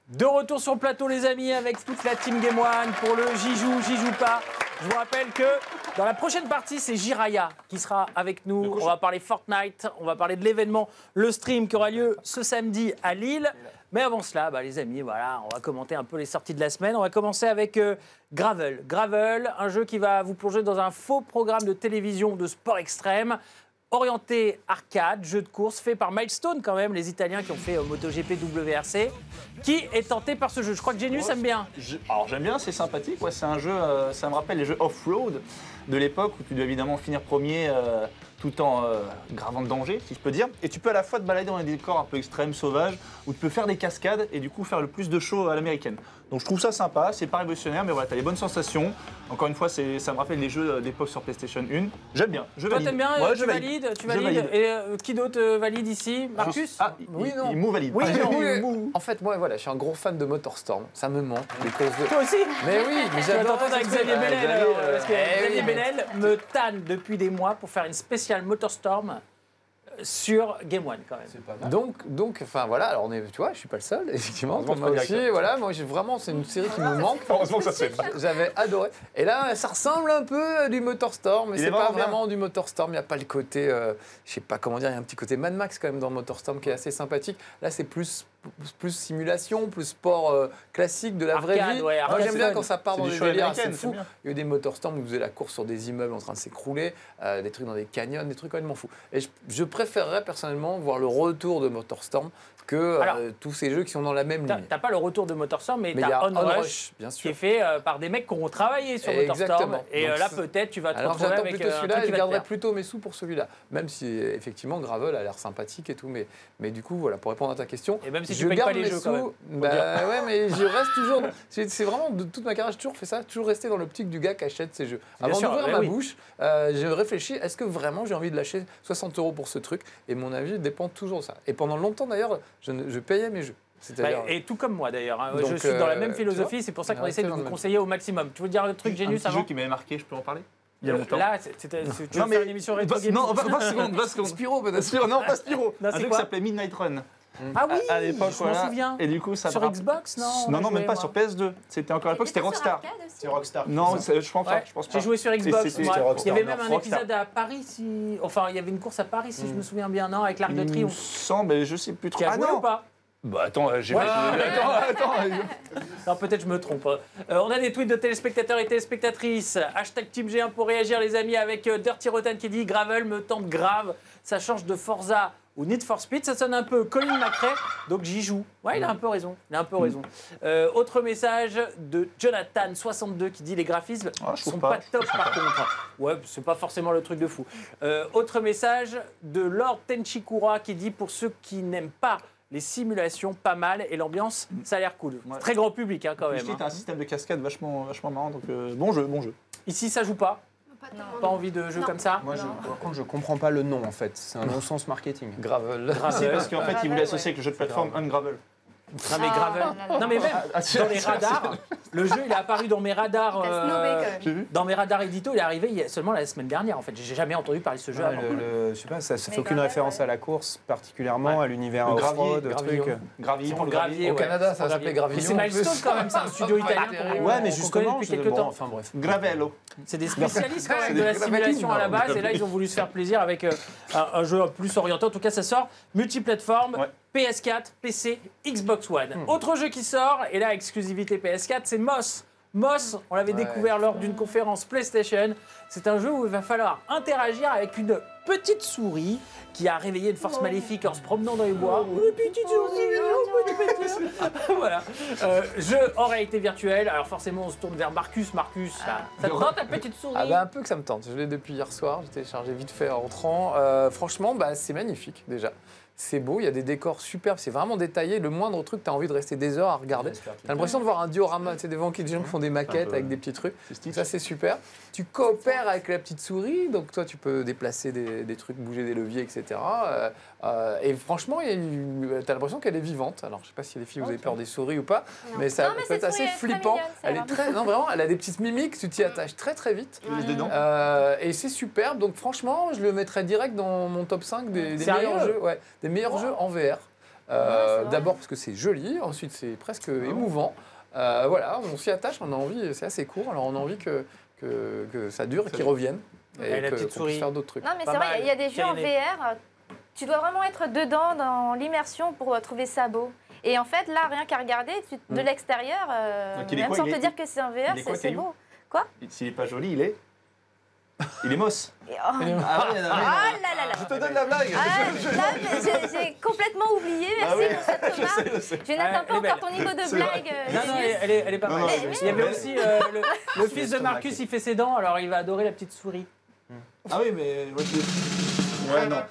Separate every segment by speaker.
Speaker 1: De retour sur le plateau, les amis, avec toute la team Game One pour le J'y joue pas. Je vous rappelle que dans la prochaine partie, c'est Jiraya qui sera avec nous. On va parler Fortnite, on va parler de l'événement, le stream qui aura lieu ce samedi à Lille. Mais avant cela, les amis, voilà, on va commenter un peu les sorties de la semaine. On va commencer avec Gravel. Gravel, un jeu qui va vous plonger dans un faux programme de télévision de sport extrême. Orienté arcade, jeu de course fait par Milestone quand même, les Italiens qui ont fait MotoGP WRC. Qui est tenté par ce jeu? Je crois que Genius aime bien.
Speaker 2: Alors j'aime bien, c'est sympathique. Ouais, c'est un jeu, ça me rappelle les jeux off-road de l'époque où tu dois évidemment finir premier tout en gravant de danger, si je peux dire. Et tu peux à la fois te balader dans des décors un peu extrêmes, sauvages, où tu peux faire des cascades et du coup faire le plus de show à l'américaine. Donc je trouve ça sympa, c'est pas révolutionnaire, mais voilà, t'as des bonnes sensations. Encore une fois, ça me rappelle les jeux d'époque sur PlayStation 1. J'aime bien, je valide.
Speaker 1: Toi t'aimes bien,
Speaker 2: ouais,
Speaker 1: tu valides. Et qui d'autre valide ici? Marcus?
Speaker 2: Oui, non. Il mou valide.
Speaker 1: Oui,
Speaker 3: En fait, moi, voilà, je suis un gros fan de MotorStorm. Ça me manque.
Speaker 1: Toi aussi?
Speaker 3: Mais oui, mais j'adore.
Speaker 1: Avec Xavier Bellel, alors, parce que Xavier Bellel me tanne depuis des mois pour faire une spéciale MotorStorm sur Game One quand même.
Speaker 3: C'est pas mal. Donc, enfin voilà, alors on est, tu vois, je suis pas le seul, effectivement. Moi aussi, voilà, moi j'ai vraiment, c'est une série qui me manque.
Speaker 2: Heureusement que ça se fait.
Speaker 3: J'avais adoré. Et là, ça ressemble un peu à du MotorStorm, mais c'est pas vraiment du MotorStorm. Il n'y a pas le côté, je sais pas comment dire, il y a un petit côté Mad Max quand même dans MotorStorm qui est assez sympathique. Là, c'est plus simulation, plus sport classique de la vraie vie.
Speaker 1: Ouais,
Speaker 3: moi j'aime bien quand ça part dans des délires, c'est fou.
Speaker 2: Bien.
Speaker 3: Il y a eu des MotorStorm où vous faisiez la course sur des immeubles en train de s'écrouler, des trucs dans des canyons, des trucs complètement fous. Et je préférerais personnellement voir le retour de MotorStorm que tous ces jeux qui sont dans la même ligne.
Speaker 1: T'as pas le retour de MotorStorm, mais t'as
Speaker 3: Onrush, bien sûr,
Speaker 1: qui est fait par des mecs qui ont travaillé sur MotorStorm. Et
Speaker 3: donc,
Speaker 1: là, peut-être, tu vas te
Speaker 3: alors
Speaker 1: retrouver
Speaker 3: j'attends
Speaker 1: avec
Speaker 3: plutôt celui-là, et je
Speaker 1: va
Speaker 3: garderai plutôt mes sous pour celui-là. Même si, effectivement, Gravel a l'air sympathique et tout. Mais du coup, voilà, pour répondre à ta question,
Speaker 1: et même si
Speaker 3: je
Speaker 1: tu payes
Speaker 3: garde
Speaker 1: pas les
Speaker 3: mes
Speaker 1: jeux
Speaker 3: sous.
Speaker 1: quand même.
Speaker 3: Ouais, mais je reste toujours... C'est vraiment, de toute ma carrière, j'ai toujours fait ça, toujours resté dans l'optique du gars qui achète ces jeux. Avant d'ouvrir ma bouche, je réfléchis, est-ce que vraiment j'ai envie de lâcher 60 € pour ce truc? Et mon avis dépend toujours de ça. Et pendant longtemps, d'ailleurs, je payais mes jeux.
Speaker 1: Et tout comme moi d'ailleurs, hein. Je suis dans la même philosophie, c'est pour ça qu'on essaie de vous conseiller au maximum. Tu veux dire le truc Genius avant?
Speaker 2: Un jeu qui m'avait marqué, je peux en parler? Il y a longtemps.
Speaker 1: Là, tu veux faire une émission rétro gaming?
Speaker 2: Non, 20 secondes.
Speaker 3: Spyro peut-être.
Speaker 2: Non, pas Spyro.
Speaker 1: Non,
Speaker 2: Un jeu qui s'appelait Midnight Run.
Speaker 1: Ah oui,
Speaker 2: à l'époque,
Speaker 1: je m'en souviens.
Speaker 2: Et du coup, ça
Speaker 1: sur Xbox, non?
Speaker 2: Non, même pas sur PS2. C'était encore à l'époque, c'était Rockstar.
Speaker 4: C'est Rockstar.
Speaker 2: Non, je pense pas.
Speaker 1: J'ai joué sur Xbox.
Speaker 2: C'était
Speaker 1: Il y avait même un épisode à Paris, enfin, il y avait une course à Paris, si je me souviens bien, non, avec l'Arc de Triomphe.
Speaker 2: Mais je sais plus trop.
Speaker 1: Tu as joué ou pas?
Speaker 2: Bah attends, j'ai
Speaker 1: Attends. Non, peut-être je me trompe. On a des tweets de téléspectateurs et téléspectatrices. Hashtag Team G1 pour réagir, les amis, avec Dirty Rotten qui dit Gravel me tente grave. Ça change de Forza ou Need for Speed. Ça sonne un peu Colin McRae, donc j'y joue. Ouais, il a un peu raison. Autre message de Jonathan62 qui dit les graphismes sont pas top par contre. Ouais, c'est pas forcément le truc de fou. Autre message de Lord Tenchikura qui dit pour ceux qui n'aiment pas les simulations, pas mal, et l'ambiance, ça a l'air cool. Ouais. Très grand public quand même.
Speaker 2: T'as un système de cascade vachement marrant, donc bon jeu.
Speaker 1: Ici, ça joue pas? Pas envie de jeu comme ça?
Speaker 5: Moi, par contre, je comprends pas le nom en fait. C'est un non-sens marketing.
Speaker 3: Gravel.
Speaker 2: C'est parce qu'en fait, ils voulaient associer avec le jeu de plateforme Ungravel.
Speaker 1: Non mais Gravel. Non mais même dans les radars, le jeu il est apparu dans mes radars. Dans mes radars édito, il est arrivé seulement la semaine dernière en fait. J'ai jamais entendu parler de ce jeu avant.
Speaker 5: Je sais pas, ça fait aucune référence à la course particulièrement, à l'univers off-road,
Speaker 1: Gravillon. Gravier.
Speaker 3: Au Canada, ça s'appelait Gravillon.
Speaker 1: C'est Milestone quand même, c'est un studio italien.
Speaker 5: Ouais, mais justement,
Speaker 1: depuis quelques temps.
Speaker 5: Enfin bref.
Speaker 2: Gravello.
Speaker 1: C'est des spécialistes quand même de la simulation à la base, et là ils ont voulu se faire plaisir avec un jeu plus orienté. En tout cas, ça sort multiplateforme. PS4, PC, Xbox One. Autre jeu qui sort, et là, exclusivité PS4, c'est Moss. Moss, on l'avait découvert lors d'une conférence PlayStation. C'est un jeu où il va falloir interagir avec une petite souris qui a réveillé une force maléfique en se promenant dans les bois. Une petite souris, voilà. Jeu en réalité virtuelle. Alors forcément, on se tourne vers Marcus. Marcus, ça te tente ta petite souris?
Speaker 3: Un peu que ça me tente. Je l'ai depuis hier soir. J'ai téléchargé vite fait en rentrant. Franchement, c'est magnifique déjà. C'est beau, il y a des décors superbes, c'est vraiment détaillé. Le moindre truc, tu as envie de rester des heures à regarder. Tu as l'impression de voir un diorama, tu sais, des gens qui font des maquettes avec des petits trucs. Ça, c'est super. Tu coopères avec la petite souris, donc toi, tu peux déplacer des trucs, bouger des leviers, etc. Et franchement, tu as l'impression qu'elle est vivante. Alors, je ne sais pas si les filles, vous avez peur des souris ou pas, mais ça peut être assez flippant. Elle est très, non, vraiment, elle a des petites mimiques, tu t'y attaches très très vite. Et c'est superbe. Donc, franchement, je le mettrais direct dans mon top 5 des meilleurs jeux. Ouais, des meilleurs jeux en VR. D'abord parce que c'est joli, ensuite c'est presque émouvant. Voilà, on s'y attache, on a envie, c'est assez court, alors on a envie que ça dure et qu'ils reviennent. Et
Speaker 1: la petite
Speaker 3: qu'on
Speaker 1: souris.
Speaker 3: puisse faire d'autres trucs.
Speaker 4: Non, mais
Speaker 1: Pas
Speaker 4: c'est vrai,
Speaker 1: mal.
Speaker 4: il y a des jeux en
Speaker 1: Kylian.
Speaker 4: VR, tu dois vraiment être dedans, dans l'immersion pour trouver ça beau. Et en fait, là, rien qu'à regarder, de l'extérieur,
Speaker 2: Donc, il est
Speaker 4: même
Speaker 2: quoi,
Speaker 4: sans
Speaker 2: il
Speaker 4: te
Speaker 2: est-
Speaker 4: dire que c'est un VR,
Speaker 2: il est quoi,
Speaker 4: c'est
Speaker 2: Caillou
Speaker 4: beau.
Speaker 2: S'il est pas joli, il est. Il est moche.
Speaker 4: Et- oh,
Speaker 2: Ah ouais,
Speaker 4: oh là là là.
Speaker 2: Je te donne la blague.
Speaker 4: Ah, là, j'ai complètement oublié, merci
Speaker 2: Ah oui,
Speaker 4: pour ça, Thomas.
Speaker 2: je sais.
Speaker 4: Je n'atteins pas
Speaker 1: elle est belle.
Speaker 4: encore ton niveau de
Speaker 2: C'est
Speaker 4: blague.
Speaker 1: Non, non,
Speaker 4: Julius.
Speaker 1: elle est pas
Speaker 2: Non,
Speaker 1: mal.
Speaker 2: non,
Speaker 1: Il y avait
Speaker 2: mais-
Speaker 1: aussi le fils de Marcus, il fait ses dents, alors il va adorer la petite souris.
Speaker 2: Ah oui, mais. Ouais, non.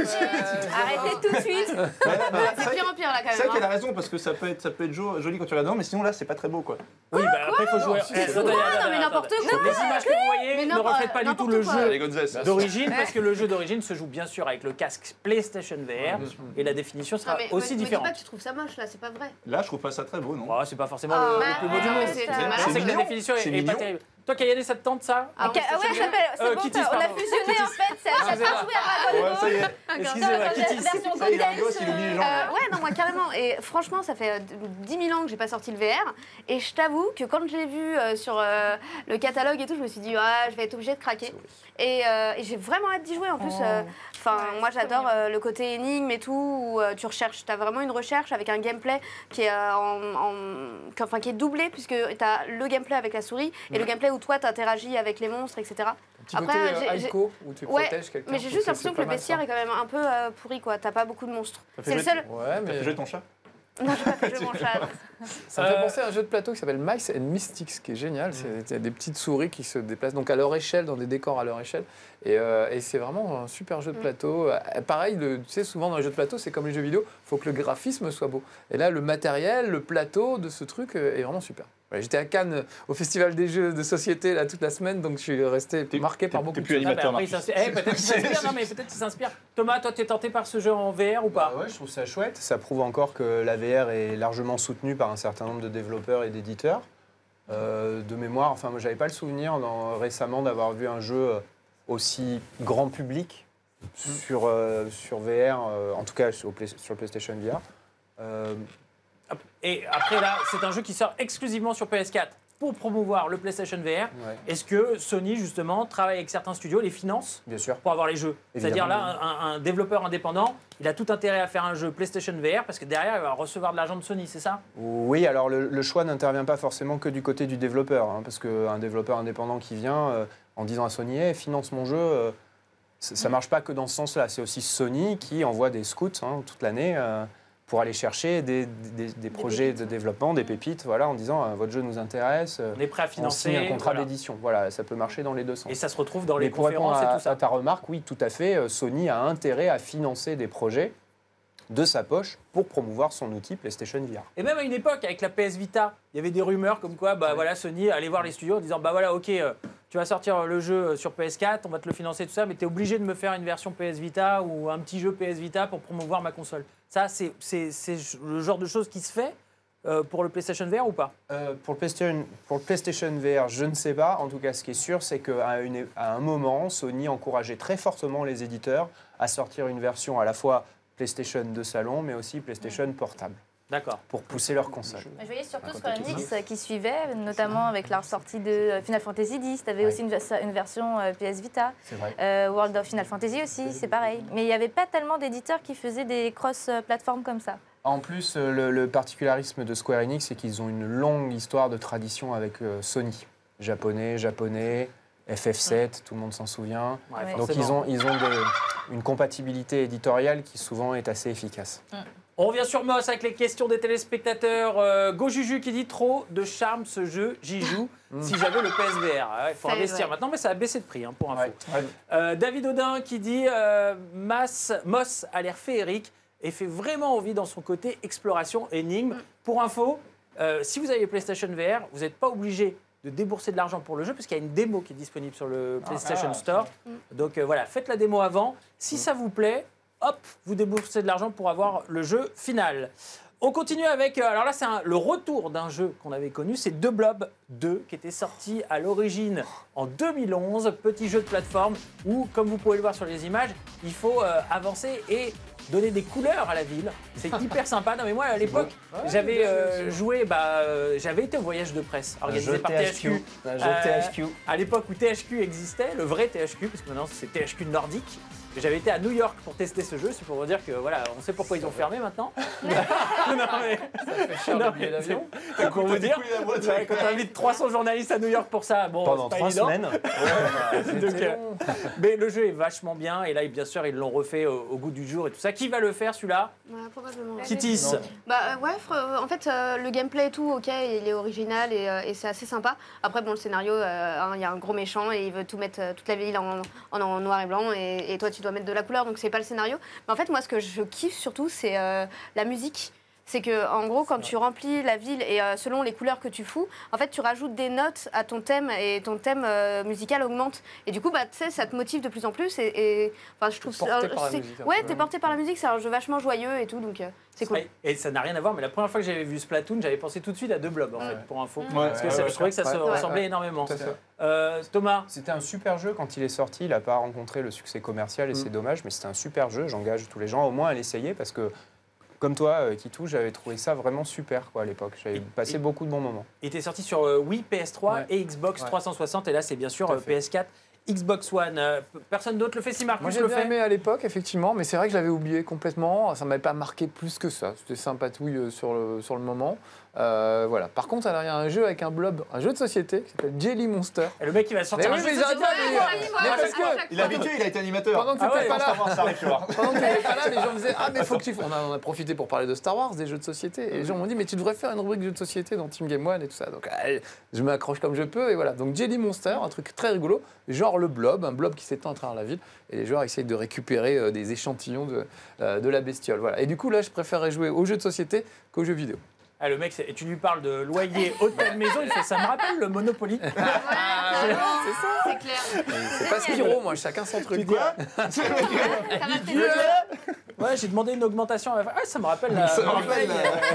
Speaker 4: Arrêtez tout de suite.
Speaker 6: C'est pire en pire là quand
Speaker 2: C'est vrai
Speaker 6: même.
Speaker 2: qu'elle
Speaker 6: hein.
Speaker 2: a raison parce que ça peut être joli quand tu regardes dedans, mais sinon là c'est pas très beau quoi.
Speaker 1: Oui, bah après il faut jouer.
Speaker 3: si,
Speaker 1: Eh,
Speaker 3: c'est
Speaker 1: attendez,
Speaker 6: Non,
Speaker 1: attendez,
Speaker 6: mais n'importe
Speaker 1: attendez.
Speaker 6: quoi.
Speaker 1: Les images que vous voyez
Speaker 6: Mais
Speaker 1: ne
Speaker 6: non,
Speaker 1: reflètent pas du tout le
Speaker 6: n'importe quoi.
Speaker 1: jeu
Speaker 2: Gonzès.
Speaker 1: d'origine, parce que le jeu d'origine se joue bien sûr avec le casque PlayStation VR et la définition
Speaker 6: Non,
Speaker 1: sera
Speaker 6: mais
Speaker 1: aussi
Speaker 6: me dis
Speaker 1: différente.
Speaker 6: pas que tu trouves ça moche là, c'est pas vrai.
Speaker 2: Là je trouve pas ça très beau, non.
Speaker 1: Bah, c'est pas forcément
Speaker 4: Ah,
Speaker 1: le
Speaker 4: bah,
Speaker 1: plus beau du monde.
Speaker 6: c'est
Speaker 1: Le
Speaker 6: malade.
Speaker 1: problème, c'est que la
Speaker 2: mignon.
Speaker 1: définition
Speaker 2: C'est
Speaker 1: est pas
Speaker 2: mignon.
Speaker 1: terrible. Toi, Kayane, ça te tente ça
Speaker 6: Ah,
Speaker 4: Ouais, ça s'appelle. C'est bon,
Speaker 1: Kitty,
Speaker 4: on a
Speaker 1: pardon.
Speaker 4: fusionné en fait. Ça a joué à Dragon
Speaker 2: Ouais, ça y est.
Speaker 4: Ball.
Speaker 1: Excusez-moi,
Speaker 4: Dans la
Speaker 1: Kitty.
Speaker 4: version
Speaker 2: Ça y est, il a un
Speaker 4: Golden.
Speaker 2: gosse, il oublie les gens.
Speaker 6: Ouais, non, moi carrément. Et franchement, ça fait 10 000 ans que j'ai pas sorti le VR. Et je t'avoue que quand je l'ai vu sur le catalogue et tout, je me suis dit, je vais être obligée de craquer. Et j'ai vraiment hâte d'y jouer en plus. Moi j'adore le côté énigme et tout, où tu recherches, tu as vraiment une recherche avec un gameplay qui est, qui est doublé, puisque tu as le gameplay avec la souris et le gameplay où toi tu interagis avec les monstres, etc.
Speaker 3: Un petit côté Aiko, où tu
Speaker 6: Ouais,
Speaker 3: protèges quelqu'un.
Speaker 6: mais j'ai
Speaker 3: je
Speaker 6: juste
Speaker 3: trouve
Speaker 6: l'impression
Speaker 3: c'est
Speaker 6: que le
Speaker 3: pas mal,
Speaker 6: bestiaire
Speaker 3: ça.
Speaker 6: est quand même un peu pourri, quoi. T'as pas beaucoup de monstres.
Speaker 2: Ça fait
Speaker 6: C'est le
Speaker 2: jouer-
Speaker 6: seul.
Speaker 3: Ouais,
Speaker 2: T'as
Speaker 3: mais
Speaker 2: fait jouer ton chat.
Speaker 6: Non, j'ai pas fait jouer mon chat.
Speaker 3: ça me fait penser à un jeu de plateau qui s'appelle Mice and Mystics, qui est génial. Il y a des petites souris qui se déplacent donc à leur échelle, dans des décors à leur échelle. Et c'est vraiment un super jeu de plateau. Pareil, tu sais, souvent dans les jeux de plateau, c'est comme les jeux vidéo, il faut que le graphisme soit beau. Et là, le matériel, le plateau de ce truc est vraiment super. Ouais, j'étais à Cannes au Festival des jeux de société là, toute la semaine, donc je suis resté marqué par beaucoup
Speaker 2: t'es
Speaker 3: de
Speaker 2: plus
Speaker 3: choses.
Speaker 2: animateur,
Speaker 1: Après, il
Speaker 2: Marcus.
Speaker 1: s'inspire. Peut-être qu'il s'inspire. Non, mais peut-être qu'il s'inspire. Thomas, toi, t'es tenté par ce jeu en VR ou pas?
Speaker 5: Ouais, je trouve ça chouette. Ça prouve encore que la VR est largement soutenue par un certain nombre de développeurs et d'éditeurs. De mémoire, enfin, moi, j'avais pas le souvenir récemment d'avoir vu un jeu aussi grand public sur VR, en tout cas sur le PlayStation VR.
Speaker 1: Et après, là, c'est un jeu qui sort exclusivement sur PS4 pour promouvoir le PlayStation VR.
Speaker 5: Ouais,
Speaker 1: Est-ce que Sony, justement, travaille avec certains studios, les finance
Speaker 5: bien sûr.
Speaker 1: pour avoir les jeux? C'est-à-dire
Speaker 5: Évidemment,
Speaker 1: là, un développeur indépendant, il a tout intérêt à faire un jeu PlayStation VR parce que derrière, il va recevoir de l'argent de Sony, c'est ça?
Speaker 5: Oui, alors le choix n'intervient pas forcément que du côté du développeur, hein, parce qu'un développeur indépendant qui vient en disant à Sony hey, finance mon jeu, ça ne marche pas que dans ce sens-là. C'est aussi Sony qui envoie des scouts toute l'année pour aller chercher des projets de développement, des pépites, voilà, en disant votre jeu nous intéresse,
Speaker 1: On est prêt à
Speaker 5: on
Speaker 1: financer.
Speaker 5: signe un contrat
Speaker 1: voilà.
Speaker 5: d'édition. Voilà, ça peut marcher dans les deux sens.
Speaker 1: Et ça se retrouve dans les
Speaker 5: Mais pour répondre
Speaker 1: conférences et tout ça.
Speaker 5: à ta remarque, oui, tout à fait, Sony a intérêt à financer des projets de sa poche pour promouvoir son outil PlayStation VR.
Speaker 1: Et même à une époque, avec la PS Vita, il y avait des rumeurs comme quoi voilà, Sony allait voir les studios en disant voilà, ok, tu vas sortir le jeu sur PS4, on va te le financer, tout ça, mais tu es obligé de me faire une version PS Vita ou un petit jeu PS Vita pour promouvoir ma console. Ça, c'est le genre de choses qui se fait pour le PlayStation VR ou pas?
Speaker 5: Pour le PlayStation VR, je ne sais pas. En tout cas, ce qui est sûr, c'est qu'à un moment, Sony encourageait très fortement les éditeurs à sortir une version à la fois PlayStation de salon, mais aussi PlayStation portable,
Speaker 1: D'accord.
Speaker 5: pour pousser leur console.
Speaker 4: Je voyais surtout Square Enix qui suivait, notamment avec la sortie de Final Fantasy X. Tu avais aussi une version PS Vita.
Speaker 5: C'est vrai.
Speaker 4: World of Final Fantasy aussi, c'est pareil. Mais il n'y avait pas tellement d'éditeurs qui faisaient des cross-plateformes comme ça.
Speaker 5: En plus, le particularisme de Square Enix, c'est qu'ils ont une longue histoire de tradition avec Sony. Japonais, FF7, tout le monde s'en souvient.
Speaker 1: Ouais,
Speaker 5: Donc
Speaker 1: forcément.
Speaker 5: ils ont une compatibilité éditoriale qui souvent est assez efficace.
Speaker 1: On revient sur Moss avec les questions des téléspectateurs. Gojuju qui dit trop de charme ce jeu, j'y joue si j'avais le PSVR. Il faut
Speaker 6: C'est
Speaker 1: investir
Speaker 6: vrai.
Speaker 1: maintenant, mais ça a baissé de prix pour info.
Speaker 5: Ouais.
Speaker 1: David Audin qui dit Moss a l'air féerique et fait vraiment envie dans son côté exploration, énigme. Pour info, si vous avez PlayStation VR, vous n'êtes pas obligé de débourser de l'argent pour le jeu, parce qu'il y a une démo qui est disponible sur le PlayStation Store. Donc voilà, faites la démo avant. Si ça vous plaît, hop, vous déboursez de l'argent pour avoir le jeu final. On continue avec, alors là c'est le retour d'un jeu qu'on avait connu, c'est The Blob 2 qui était sorti à l'origine en 2011, petit jeu de plateforme où, comme vous pouvez le voir sur les images, il faut avancer et donner des couleurs à la ville. C'est hyper sympa. Non mais moi à l'époque, j'avais joué, j'avais été au voyage de presse organisé par THQ.
Speaker 5: Un jeu THQ.
Speaker 1: À l'époque où THQ existait, le vrai THQ, parce que maintenant c'est THQ nordique. J'avais été à New York pour tester ce jeu, c'est pour vous dire que voilà, on sait pourquoi ils ont fermé maintenant. non mais
Speaker 3: Cher le billet d'avion.
Speaker 1: c'est pour vous dire,
Speaker 2: coulé la boîte.
Speaker 1: quand t'invites 300 journalistes à New York pour ça, bon,
Speaker 5: Pendant
Speaker 1: c'est pas
Speaker 5: 3
Speaker 1: évident.
Speaker 5: semaines.
Speaker 1: Donc, mais le jeu est vachement bien et là bien sûr ils l'ont refait au goût du jour et tout ça. Qui va le faire celui-là?
Speaker 6: Ouais, probablement.
Speaker 1: Kittis.
Speaker 6: En fait, le gameplay et tout, ok, il est original et c'est assez sympa. Après, bon, le scénario, il y a un gros méchant et il veut tout mettre, toute la ville en noir et blanc et toi, tu dois mettre de la couleur, donc c'est pas le scénario. Mais en fait, moi, ce que je kiffe surtout, c'est la musique. C'est que, en gros, quand tu remplis la ville et selon les couleurs que tu fous, en fait, tu rajoutes des notes à ton thème et ton thème musical augmente. Et du coup, tu sais, ça te motive de plus en plus. Enfin, je trouve
Speaker 3: T'es porté par la musique, un
Speaker 6: ouais,
Speaker 3: peu.
Speaker 6: t'es porté par la musique. C'est un jeu vachement joyeux et tout, donc c'est cool.
Speaker 1: Et ça n'a rien à voir, mais la première fois que j'avais vu Splatoon, j'avais pensé tout de suite à deux blobs en fait, pour info. Parce que je trouvais que ça se ressemblait énormément.
Speaker 3: Tout à fait.
Speaker 1: Thomas,
Speaker 5: C'était un super jeu quand il est sorti. Il n'a pas rencontré le succès commercial et c'est dommage, mais c'était un super jeu. J'engage tous les gens au moins à l'essayer parce que, comme toi, Kitou, j'avais trouvé ça vraiment super quoi, à l'époque. J'avais passé beaucoup de bons moments.
Speaker 1: il était sorti sur Wii, PS3
Speaker 5: Ouais.
Speaker 1: et Xbox
Speaker 5: Ouais.
Speaker 1: 360, et là c'est bien sûr
Speaker 5: Tout à fait.
Speaker 1: PS4, Xbox One. Personne d'autre le fait, si Marcus
Speaker 3: Moi j'ai
Speaker 1: le
Speaker 3: bien
Speaker 1: fait.
Speaker 3: aimé à l'époque, effectivement, mais c'est vrai que je l'avais oublié complètement. Ça ne m'avait pas marqué plus que ça. C'était sympatouille sur le moment. Voilà. Par contre, alors, il y a un jeu avec un blob, un jeu de société qui s'appelle Jelly Monster.
Speaker 1: Et le mec il va sortir
Speaker 3: Mais
Speaker 1: un
Speaker 3: oui,
Speaker 1: jeu
Speaker 3: mais
Speaker 1: de
Speaker 3: j'arrête
Speaker 1: société.
Speaker 3: pas,
Speaker 6: Mais
Speaker 3: parce que
Speaker 2: Il est habitué, il a été animateur.
Speaker 3: pendant que
Speaker 1: Ah
Speaker 3: tu
Speaker 1: ouais,
Speaker 3: n'étais pas là,
Speaker 2: Ça arrive, tu vois.
Speaker 3: pendant que tu n'étais pas là, les gens me disaient ah mais faut que tu on a profité pour parler de Star Wars, des jeux de société, et les gens m'ont dit mais tu devrais faire une rubrique jeux de société dans Team Game One et tout ça. Donc allez, je m'accroche comme je peux et voilà. Donc Jelly Monster, un truc très rigolo, genre le blob, un blob qui s'étend à travers la ville, et les joueurs essayent de récupérer des échantillons de la bestiole. Voilà. Et du coup là, je préférerais jouer aux jeux de société qu'aux jeux vidéo.
Speaker 1: Ah, le mec, et tu lui parles de loyer, hôtel, maison, il fait ça me rappelle le Monopoly.
Speaker 6: c'est clair.
Speaker 3: C'est pas Spyro, moi, chacun son truc.
Speaker 2: Quoi
Speaker 6: Ça m'a fait
Speaker 1: Ouais, j'ai demandé une augmentation. Ah, ça me rappelle la.
Speaker 2: Ça me rappelle,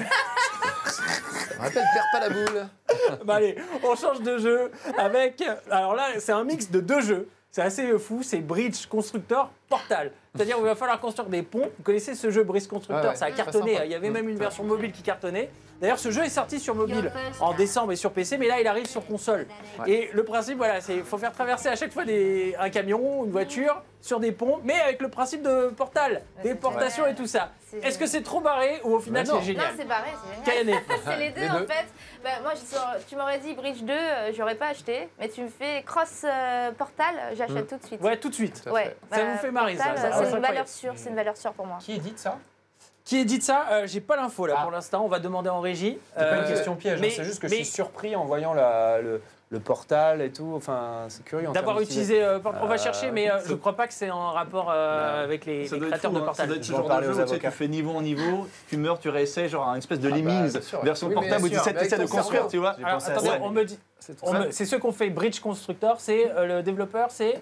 Speaker 3: Ça me rappelle, perds pas la boule.
Speaker 1: Bah allez, on change de jeu avec. Alors là, c'est un mix de deux jeux. C'est assez fou, c'est Bridge Constructor Portal. C'est-à-dire qu'il va falloir construire des ponts. Vous connaissez ce jeu Bridge Constructor,
Speaker 3: Ah ouais,
Speaker 1: ça a
Speaker 3: très
Speaker 1: cartonné.
Speaker 3: sympa.
Speaker 1: Il y avait même une version mobile qui cartonnait. D'ailleurs, ce jeu est sorti sur mobile en décembre et sur PC, mais là, il arrive sur console.
Speaker 3: Ouais.
Speaker 1: Et le principe, voilà, c'est qu'il faut faire traverser à chaque fois un camion, une voiture, sur des ponts, mais avec le principe de portal, des portations et tout ça.
Speaker 4: C'est
Speaker 1: Est-ce que c'est trop barré ou au final,
Speaker 3: Mais non.
Speaker 1: c'est
Speaker 4: Non,
Speaker 1: génial
Speaker 4: c'est barré, c'est génial.
Speaker 1: Kayane.
Speaker 4: C'est les deux,
Speaker 3: Les
Speaker 4: en
Speaker 3: deux.
Speaker 4: fait. Bah, moi, tu m'aurais dit Bridge 2, j'aurais pas acheté. Mais tu me fais Cross Portal, j'achète tout de suite.
Speaker 1: Ouais, tout de suite.
Speaker 3: Tout à
Speaker 4: Ouais.
Speaker 1: Ça vous fait marrer, ça.
Speaker 4: Portal,
Speaker 1: Ça,
Speaker 4: c'est
Speaker 1: c'est
Speaker 4: une
Speaker 1: incroyable.
Speaker 4: valeur sûre, c'est une valeur sûre pour moi.
Speaker 5: Qui édite ça?
Speaker 1: Qui édite ça J'ai pas l'info là
Speaker 5: Ah.
Speaker 1: pour l'instant, on va demander en régie.
Speaker 5: C'est pas une question piège,
Speaker 1: mais-
Speaker 5: c'est juste que
Speaker 1: mais-
Speaker 5: je suis surpris en voyant le portal et tout. Enfin, c'est curieux. en
Speaker 1: D'avoir
Speaker 5: termes d'utilisation.
Speaker 1: utilisé, on va chercher, mais je crois pas que c'est en rapport avec les
Speaker 2: Ça doit être
Speaker 1: créateurs
Speaker 2: fou,
Speaker 1: de
Speaker 2: hein. Ça
Speaker 1: Portal.
Speaker 2: doit être ce
Speaker 5: Je vais en
Speaker 2: genre de
Speaker 5: parler
Speaker 2: jeu
Speaker 5: aux
Speaker 2: où tu sais,
Speaker 5: avocats.
Speaker 2: tu fais niveau en niveau, tu meurs, tu réessayes, genre une espèce de Lemmings,
Speaker 3: bien sûr.
Speaker 2: version
Speaker 3: Oui, mais
Speaker 2: portable où tu
Speaker 3: bien sûr,
Speaker 2: essaies
Speaker 3: mais avec
Speaker 2: de
Speaker 3: ton
Speaker 2: construire,
Speaker 3: cerveau.
Speaker 2: tu vois.
Speaker 5: J'ai
Speaker 1: Alors
Speaker 5: pensé à
Speaker 1: attendez,
Speaker 5: ça.
Speaker 1: on me dit, c'est ceux qu'on fait Bridge Constructor, c'est le développeur, c'est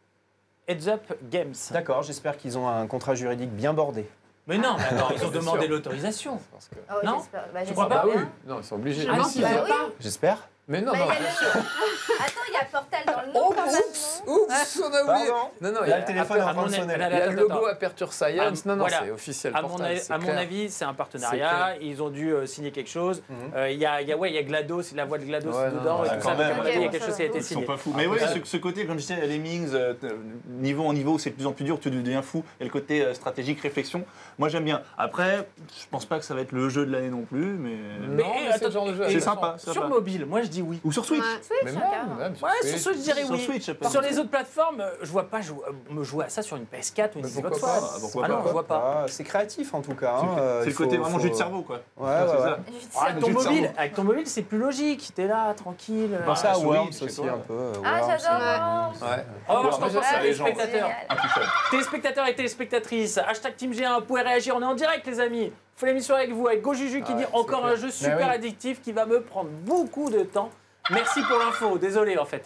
Speaker 1: Heads Up Games.
Speaker 5: D'accord, j'espère qu'ils ont un contrat juridique bien bordé.
Speaker 1: Mais non, mais attends, ils ont
Speaker 3: C'est
Speaker 1: demandé
Speaker 3: sûr.
Speaker 1: l'autorisation.
Speaker 3: Parce que-
Speaker 4: Ah ouais,
Speaker 1: Non
Speaker 4: j'espère. Bah,
Speaker 1: Tu
Speaker 4: j'espère
Speaker 1: crois pas
Speaker 3: Bah oui,
Speaker 4: bien.
Speaker 3: non, ils sont obligés.
Speaker 1: Ah,
Speaker 4: pense
Speaker 1: si,
Speaker 4: que-
Speaker 1: ils
Speaker 4: bah
Speaker 1: ont
Speaker 4: oui.
Speaker 1: pas.
Speaker 5: J'espère.
Speaker 3: Mais non,
Speaker 4: Bah,
Speaker 3: non.
Speaker 4: il y a Attends, il y a Portal dans le nom
Speaker 3: Oh,
Speaker 4: quand même,
Speaker 3: oups,
Speaker 4: non
Speaker 3: oups, on a oublié.
Speaker 5: Pardon.
Speaker 3: Non, non, il y
Speaker 5: Là,
Speaker 3: a
Speaker 5: le téléphone est en train de sonner.
Speaker 3: il y a le logo Aperture Science. Non, non,
Speaker 1: Voilà.
Speaker 3: c'est officiel.
Speaker 1: À
Speaker 3: Portal, c'est
Speaker 1: mon
Speaker 3: clair.
Speaker 1: avis, c'est un
Speaker 3: C'est
Speaker 1: partenariat.
Speaker 3: clair.
Speaker 1: Ils ont dû signer quelque chose.
Speaker 5: Mhm.
Speaker 1: Il y a GLaDOS, la voix de GLaDOS
Speaker 3: Ouais,
Speaker 1: dedans.
Speaker 3: non,
Speaker 1: et
Speaker 2: ouais,
Speaker 1: tout
Speaker 2: quand
Speaker 1: ça.
Speaker 2: même.
Speaker 1: Donc, à mon avis, il y a
Speaker 4: Ok,
Speaker 1: quelque chose qui a été
Speaker 2: Ils sont
Speaker 1: signé.
Speaker 2: pas fous. Mais oui, ce côté, comme je disais, Lemmings, niveau en niveau, c'est de plus en plus dur, tu deviens fou. Et le côté stratégique, réflexion, moi j'aime bien. Après, je pense pas que ça va être le jeu de l'année non plus, mais.
Speaker 1: Mais,
Speaker 3: Non, mais c'est le genre de jeu.
Speaker 2: C'est
Speaker 3: à
Speaker 2: sympa.
Speaker 3: faire.
Speaker 2: c'est
Speaker 1: Sur
Speaker 2: sympa.
Speaker 1: mobile, moi je dis oui.
Speaker 2: Ou sur Switch.
Speaker 6: Ouais.
Speaker 4: Switch,
Speaker 3: Mais
Speaker 4: carrément.
Speaker 3: même sur
Speaker 1: Ouais, sur
Speaker 3: Switch.
Speaker 1: Switch, je dirais
Speaker 2: Sur
Speaker 1: oui.
Speaker 2: Switch, peut-être.
Speaker 1: Sur les autres plateformes, je vois pas me jouer à ça sur une PS4 ou une
Speaker 3: Mais
Speaker 1: Xbox
Speaker 3: pourquoi
Speaker 1: One.
Speaker 3: pas
Speaker 2: Pourquoi
Speaker 1: Ah non,
Speaker 2: pas.
Speaker 1: je vois pas.
Speaker 5: Ah, c'est créatif en tout cas. hein.
Speaker 2: C'est
Speaker 5: Il
Speaker 2: le côté
Speaker 5: faut-
Speaker 2: vraiment
Speaker 5: faut-
Speaker 2: jeu de cerveau, quoi.
Speaker 5: Ouais,
Speaker 2: C'est
Speaker 5: ouais,
Speaker 2: ça.
Speaker 5: ouais.
Speaker 1: Ah, avec, ton
Speaker 2: jeu de
Speaker 1: mobile,
Speaker 2: cerveau.
Speaker 1: avec ton mobile, c'est plus logique. T'es là, tranquille.
Speaker 5: Pensez à
Speaker 2: souris,
Speaker 5: Worms
Speaker 2: chez
Speaker 5: aussi
Speaker 2: toi.
Speaker 5: un peu.
Speaker 4: Ah,
Speaker 5: Worms.
Speaker 4: j'adore.
Speaker 3: Ouais.
Speaker 1: Oh, je
Speaker 2: Moi,
Speaker 1: pense
Speaker 2: ça,
Speaker 1: à
Speaker 2: c'est
Speaker 1: les
Speaker 2: les gens.
Speaker 1: spectateurs.
Speaker 4: Génial.
Speaker 2: Intouchable.
Speaker 1: Téléspectateurs et téléspectatrices, hashtag Team G1, vous pouvez réagir, on est en direct les amis. On fait l'émission avec vous, avec GoJuju qui
Speaker 3: Ah
Speaker 1: dit
Speaker 3: ouais,
Speaker 1: encore
Speaker 3: c'est
Speaker 1: un
Speaker 3: clair.
Speaker 1: jeu super
Speaker 5: oui.
Speaker 1: addictif qui va me prendre beaucoup de temps. Merci pour l'info, désolé en fait.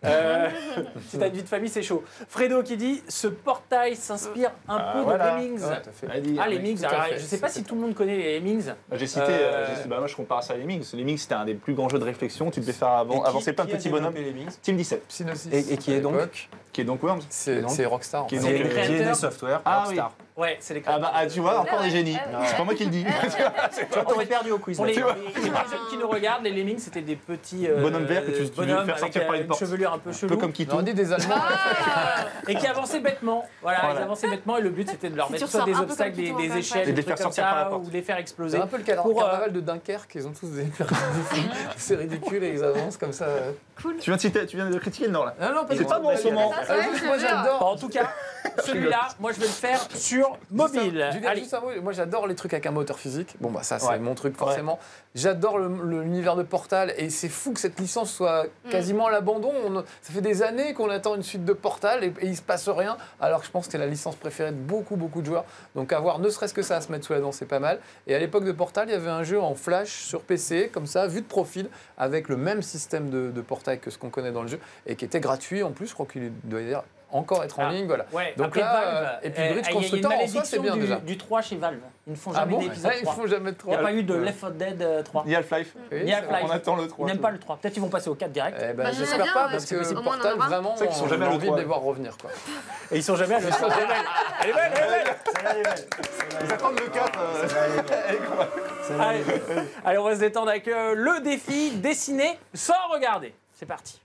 Speaker 1: Si t'as une vie de famille, c'est chaud. Fredo qui dit ce portail s'inspire un peu
Speaker 5: voilà.
Speaker 1: de Lemmings.
Speaker 5: Ouais, tout à fait.
Speaker 2: Allez,
Speaker 1: Ah, les Lemmings,
Speaker 3: tout à
Speaker 1: alors,
Speaker 3: fait.
Speaker 1: je sais pas si tout le monde connaît les Lemmings.
Speaker 2: J'ai cité, moi je compare ça à Lemmings. Lemmings c'était un des plus grands jeux de réflexion, tu devais faire avancer plein de petits bonhommes. Team 17,
Speaker 3: Psygnosis.
Speaker 5: Et qui est
Speaker 3: à
Speaker 5: donc
Speaker 3: l'époque.
Speaker 2: qui est donc Worms.
Speaker 3: C'est
Speaker 5: donc
Speaker 3: Rockstar. en
Speaker 2: Qui est
Speaker 3: fait.
Speaker 2: donc
Speaker 1: C'est les
Speaker 5: Qui est
Speaker 1: créateurs.
Speaker 5: des software,
Speaker 2: Ah
Speaker 5: Rockstar.
Speaker 1: Ouais, c'est les
Speaker 2: Ah bah, tu vois, encore des génies.
Speaker 4: Ouais.
Speaker 2: C'est pas moi qui le dis.
Speaker 1: Tu vois,
Speaker 5: On est perdu au quiz.
Speaker 1: Pour
Speaker 5: là.
Speaker 1: les jeunes qui nous regardent, les Lemmings, c'était des petits
Speaker 2: Bonhommes verts que tu veux
Speaker 1: bonhommes
Speaker 2: faire
Speaker 1: avec
Speaker 2: sortir par une
Speaker 1: une
Speaker 2: porte.
Speaker 1: chevelure un peu
Speaker 2: Un
Speaker 1: chelou.
Speaker 2: peu comme Kito.
Speaker 3: On dit des Allemands.
Speaker 1: Et qui avançaient bêtement. Voilà,
Speaker 2: Voilà.
Speaker 1: ils avançaient bêtement et le but c'était de leur
Speaker 6: Si
Speaker 1: mettre
Speaker 6: tu
Speaker 1: soit des
Speaker 6: ressors un peu
Speaker 1: obstacles,
Speaker 6: comme Kito,
Speaker 1: des
Speaker 6: encore,
Speaker 1: échelles,
Speaker 2: et de
Speaker 1: des
Speaker 2: les faire
Speaker 1: trucs comme
Speaker 2: sortir par la
Speaker 1: ça,
Speaker 2: porte.
Speaker 1: ou de les faire
Speaker 3: C'est
Speaker 1: exploser.
Speaker 3: un peu le
Speaker 1: Pour,
Speaker 3: carnaval de Dunkerque, ils ont tous des C'est ridicule et ils avancent comme ça.
Speaker 2: Tu viens de critiquer le Nord là.
Speaker 3: Non,
Speaker 2: C'est pas bon en ce moment.
Speaker 6: Ça, c'est vrai que
Speaker 3: Moi
Speaker 6: je veux.
Speaker 3: j'adore.
Speaker 1: Bon, en tout cas, celui-là, moi je vais le faire sur mobile.
Speaker 3: Julien,
Speaker 1: Allez.
Speaker 3: juste un mot, moi j'adore les trucs avec un moteur physique. Bon bah ça c'est
Speaker 2: Ouais.
Speaker 3: mon truc forcément. J'adore l'univers de Portal et c'est fou que cette licence soit quasiment à l'abandon. Ça fait des années qu'on attend une suite de Portal et il se passe rien. Alors que je pense que c'est la licence préférée de beaucoup de joueurs. Donc avoir ne serait-ce que ça à se mettre sous la dent, c'est pas mal. Et à l'époque de Portal, il y avait un jeu en flash sur PC comme ça, vu de profil, avec le même système de portail que ce qu'on connaît dans le jeu et qui était gratuit en plus. Je crois qu'il doit y avoir encore être en
Speaker 1: Ah.
Speaker 3: ligne, voilà.
Speaker 1: Ouais,
Speaker 3: Donc
Speaker 1: après
Speaker 3: là,
Speaker 1: Valve,
Speaker 3: et puis Bridge
Speaker 1: il y a une
Speaker 3: Constructor en soi,
Speaker 1: malédiction
Speaker 3: c'est bien déjà.
Speaker 1: du 3 chez Valve. Ils ne font
Speaker 3: Ah
Speaker 1: jamais
Speaker 3: bon
Speaker 1: d'épisode
Speaker 3: Ils
Speaker 1: 3.
Speaker 3: font jamais de
Speaker 1: Il n'y a
Speaker 3: 3.
Speaker 1: pas eu de Left 4 Dead 3.
Speaker 2: Ni Half-Life.
Speaker 3: Oui,
Speaker 1: Ni
Speaker 3: c'est
Speaker 1: Half-Life.
Speaker 2: On attend le
Speaker 1: Ils
Speaker 2: 3.
Speaker 1: n'aiment pas le 3. Peut-être qu'ils vont passer au 4 direct.
Speaker 3: Eh ben,
Speaker 6: Bah,
Speaker 3: j'espère
Speaker 6: j'aimerais
Speaker 3: pas
Speaker 6: bien,
Speaker 3: parce que
Speaker 6: au moins, on en
Speaker 3: Portal,
Speaker 6: aura.
Speaker 3: vraiment,
Speaker 2: C'est vrai qu'ils sont jamais
Speaker 3: on a
Speaker 2: à
Speaker 3: envie
Speaker 2: l'E3,
Speaker 3: de les voir revenir. Quoi.
Speaker 1: Et ils sont jamais à le faire. Elle est belle, elle est belle.
Speaker 5: Celle-là, elle est belle.
Speaker 2: Ils attendent le 4.
Speaker 5: Celle-là, elle est belle. Celle-là, elle est
Speaker 1: Allez,
Speaker 5: belle.
Speaker 1: allez, on va se détendre avec le défi dessiner sans regarder. C'est parti.